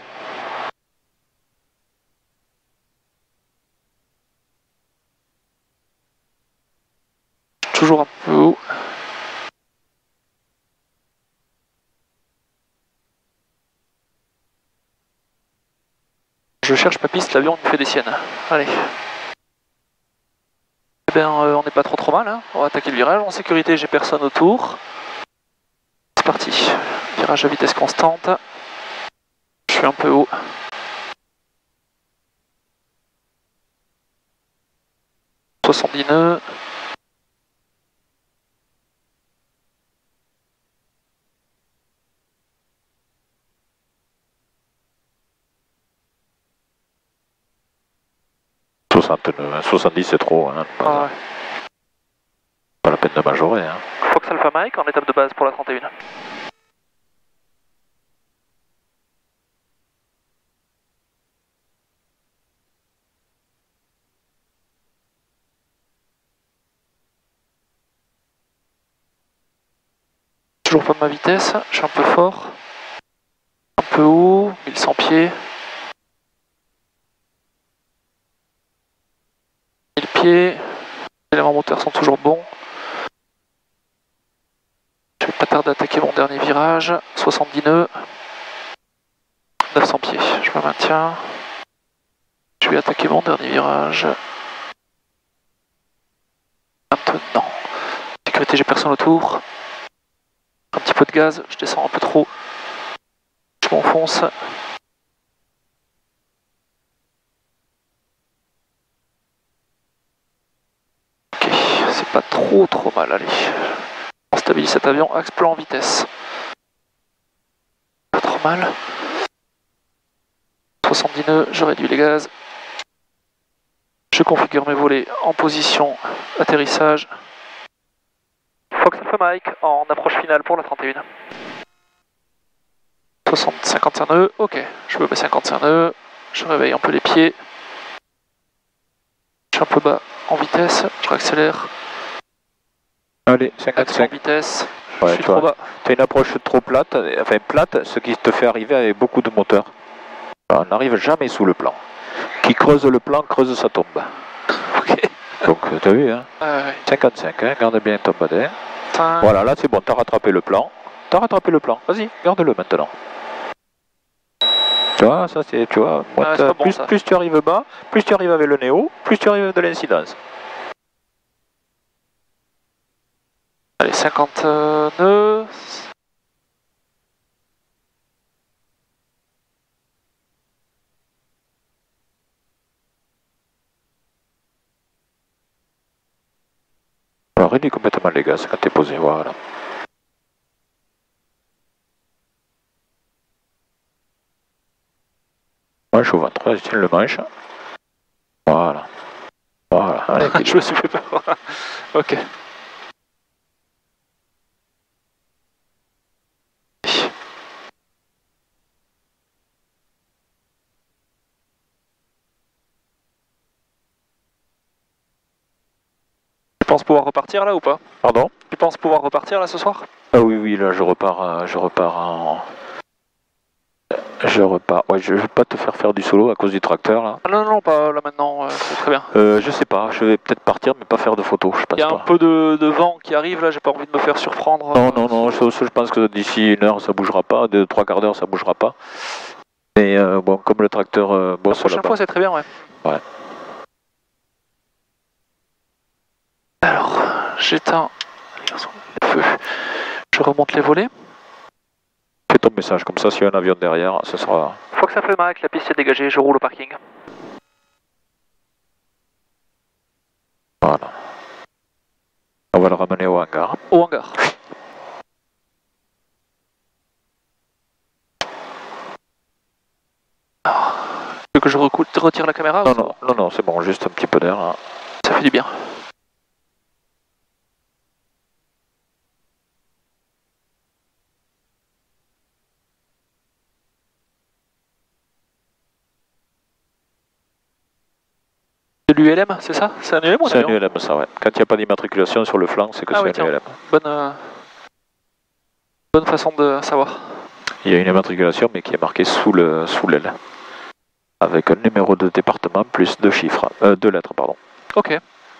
Toujours un peu haut. Je cherche ma piste, l'avion me fait des siennes. Allez. Eh bien, on n'est pas trop mal, hein. On va attaquer le virage. En sécurité, j'ai personne autour. C'est parti. Virage à vitesse constante. Je suis un peu haut. « 70 nœuds. « 70 c'est trop, hein. Ah ouais. Pas la peine de majorer. Hein. Fox Alpha Mike en étape de base pour la 31. Toujours pas ma vitesse, je suis un peu fort. Un peu haut, 1100 pieds. 1000 pieds. Les éléments moteurs sont toujours bons. Je vais pas tarder à attaquer mon dernier virage. 70 nœuds. 900 pieds, je me maintiens. Je vais attaquer mon dernier virage. Maintenant. Sécurité, j'ai personne autour. Un petit peu de gaz, je descends un peu trop. Je m'enfonce. Ok, c'est pas trop mal, allez. On stabilise cet avion, axe plan vitesse. Pas trop mal. 70 nœuds, je réduis les gaz. Je configure mes volets en position atterrissage. Fox Alpha Mike en approche finale pour la 31. 55 nœuds, ok, je me mets 55 nœuds, je réveille un peu les pieds. Je suis un peu bas en vitesse, je réaccélère. Allez, Axe en 55. vitesse, Ouais, je suis tu vois, trop bas. tu as une approche trop plate, enfin plate, ce qui te fait arriver avec beaucoup de moteurs. Alors, on n'arrive jamais sous le plan. Qui creuse le plan, creuse sa tombe. Ok. Donc, tu as vu, hein, Ouais. 55, hein, garde bien ton badin. 5, Voilà, là c'est bon, tu as rattrapé le plan. Tu as rattrapé le plan, vas-y, garde-le maintenant. Tu vois, ça c'est, tu vois, Ah, c'est pas bon, ça. plus tu arrives bas, plus tu arrives avec le néo, plus tu arrives de l'incidence. allez, 50 nœuds. Alors, réduis complètement les gaz quand tu es posé, voilà. Manche au ventre, vas-y, tiens le manche. Voilà. Voilà, allez, pile. Je me suis fait peur. Ok. Tu penses pouvoir repartir là ou pas? Pardon? Tu penses pouvoir repartir là ce soir? Ah oui, oui, là je repars en... Je repars. Ouais, je vais pas te faire du solo à cause du tracteur là. Ah non, pas là maintenant, c'est très bien. Je sais pas, je vais peut-être partir mais pas faire de photos, je pense Il y a pas. un peu de vent qui arrive là, j'ai pas envie de me faire surprendre. Non, je pense que d'ici une heure ça bougera pas, 2-3 quarts d'heure ça bougera pas. Mais bon, comme le tracteur La bosse prochaine là-bas. fois c'est très bien, ouais. Ouais. Alors, j'éteins le feu. Je remonte les volets. Fais ton message, comme ça, s'il y a un avion derrière, ce sera... Fox Alpha Mike, la piste est dégagée, je roule au parking. Voilà. On va le ramener au hangar. Au hangar. Alors, tu veux que je retire la caméra? Non, c'est bon, juste un petit peu d'air. Hein. Ça fait du bien. C'est l'ULM, c'est ça? C'est un ULM ou un C'est un avion? ULM, ça, ouais. Quand il n'y a pas d'immatriculation sur le flanc, c'est que c'est un ULM. Bonne façon de savoir. Il y a une immatriculation, mais qui est marquée sous l'aile. Avec un numéro de département plus 2 chiffres, 2 lettres, pardon. Ok.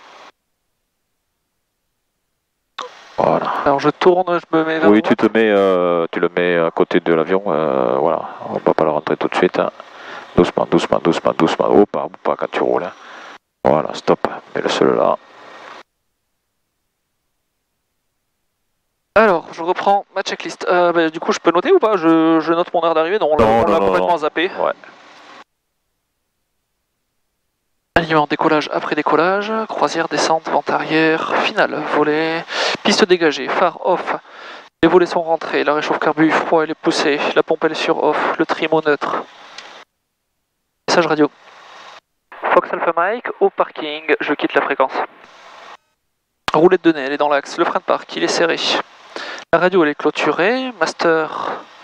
Voilà. Alors je tourne, je me mets vers Oui, droite. tu le mets à côté de l'avion, voilà. On va pas le rentrer tout de suite. Hein. Doucement, doucement, doucement, doucement. Oh, pas quand tu roules. Hein. Voilà, stop. Mets-le seul là. Alors, je reprends ma checklist. Du coup, je peux noter ou pas? Je note mon heure d'arrivée. Non, on l'a complètement zappé. Ouais. Alignement, décollage après décollage, croisière, descente, vente arrière, finale, volet, piste dégagée, phare off, les volets sont rentrés, la réchauffe carbu froid elle est poussée, la pompe elle est sur off, le trim au neutre. Message radio. Fox Alpha Mike, au parking, je quitte la fréquence. Roulette de nez, elle est dans l'axe, le frein de parc, il est serré. La radio elle est clôturée, master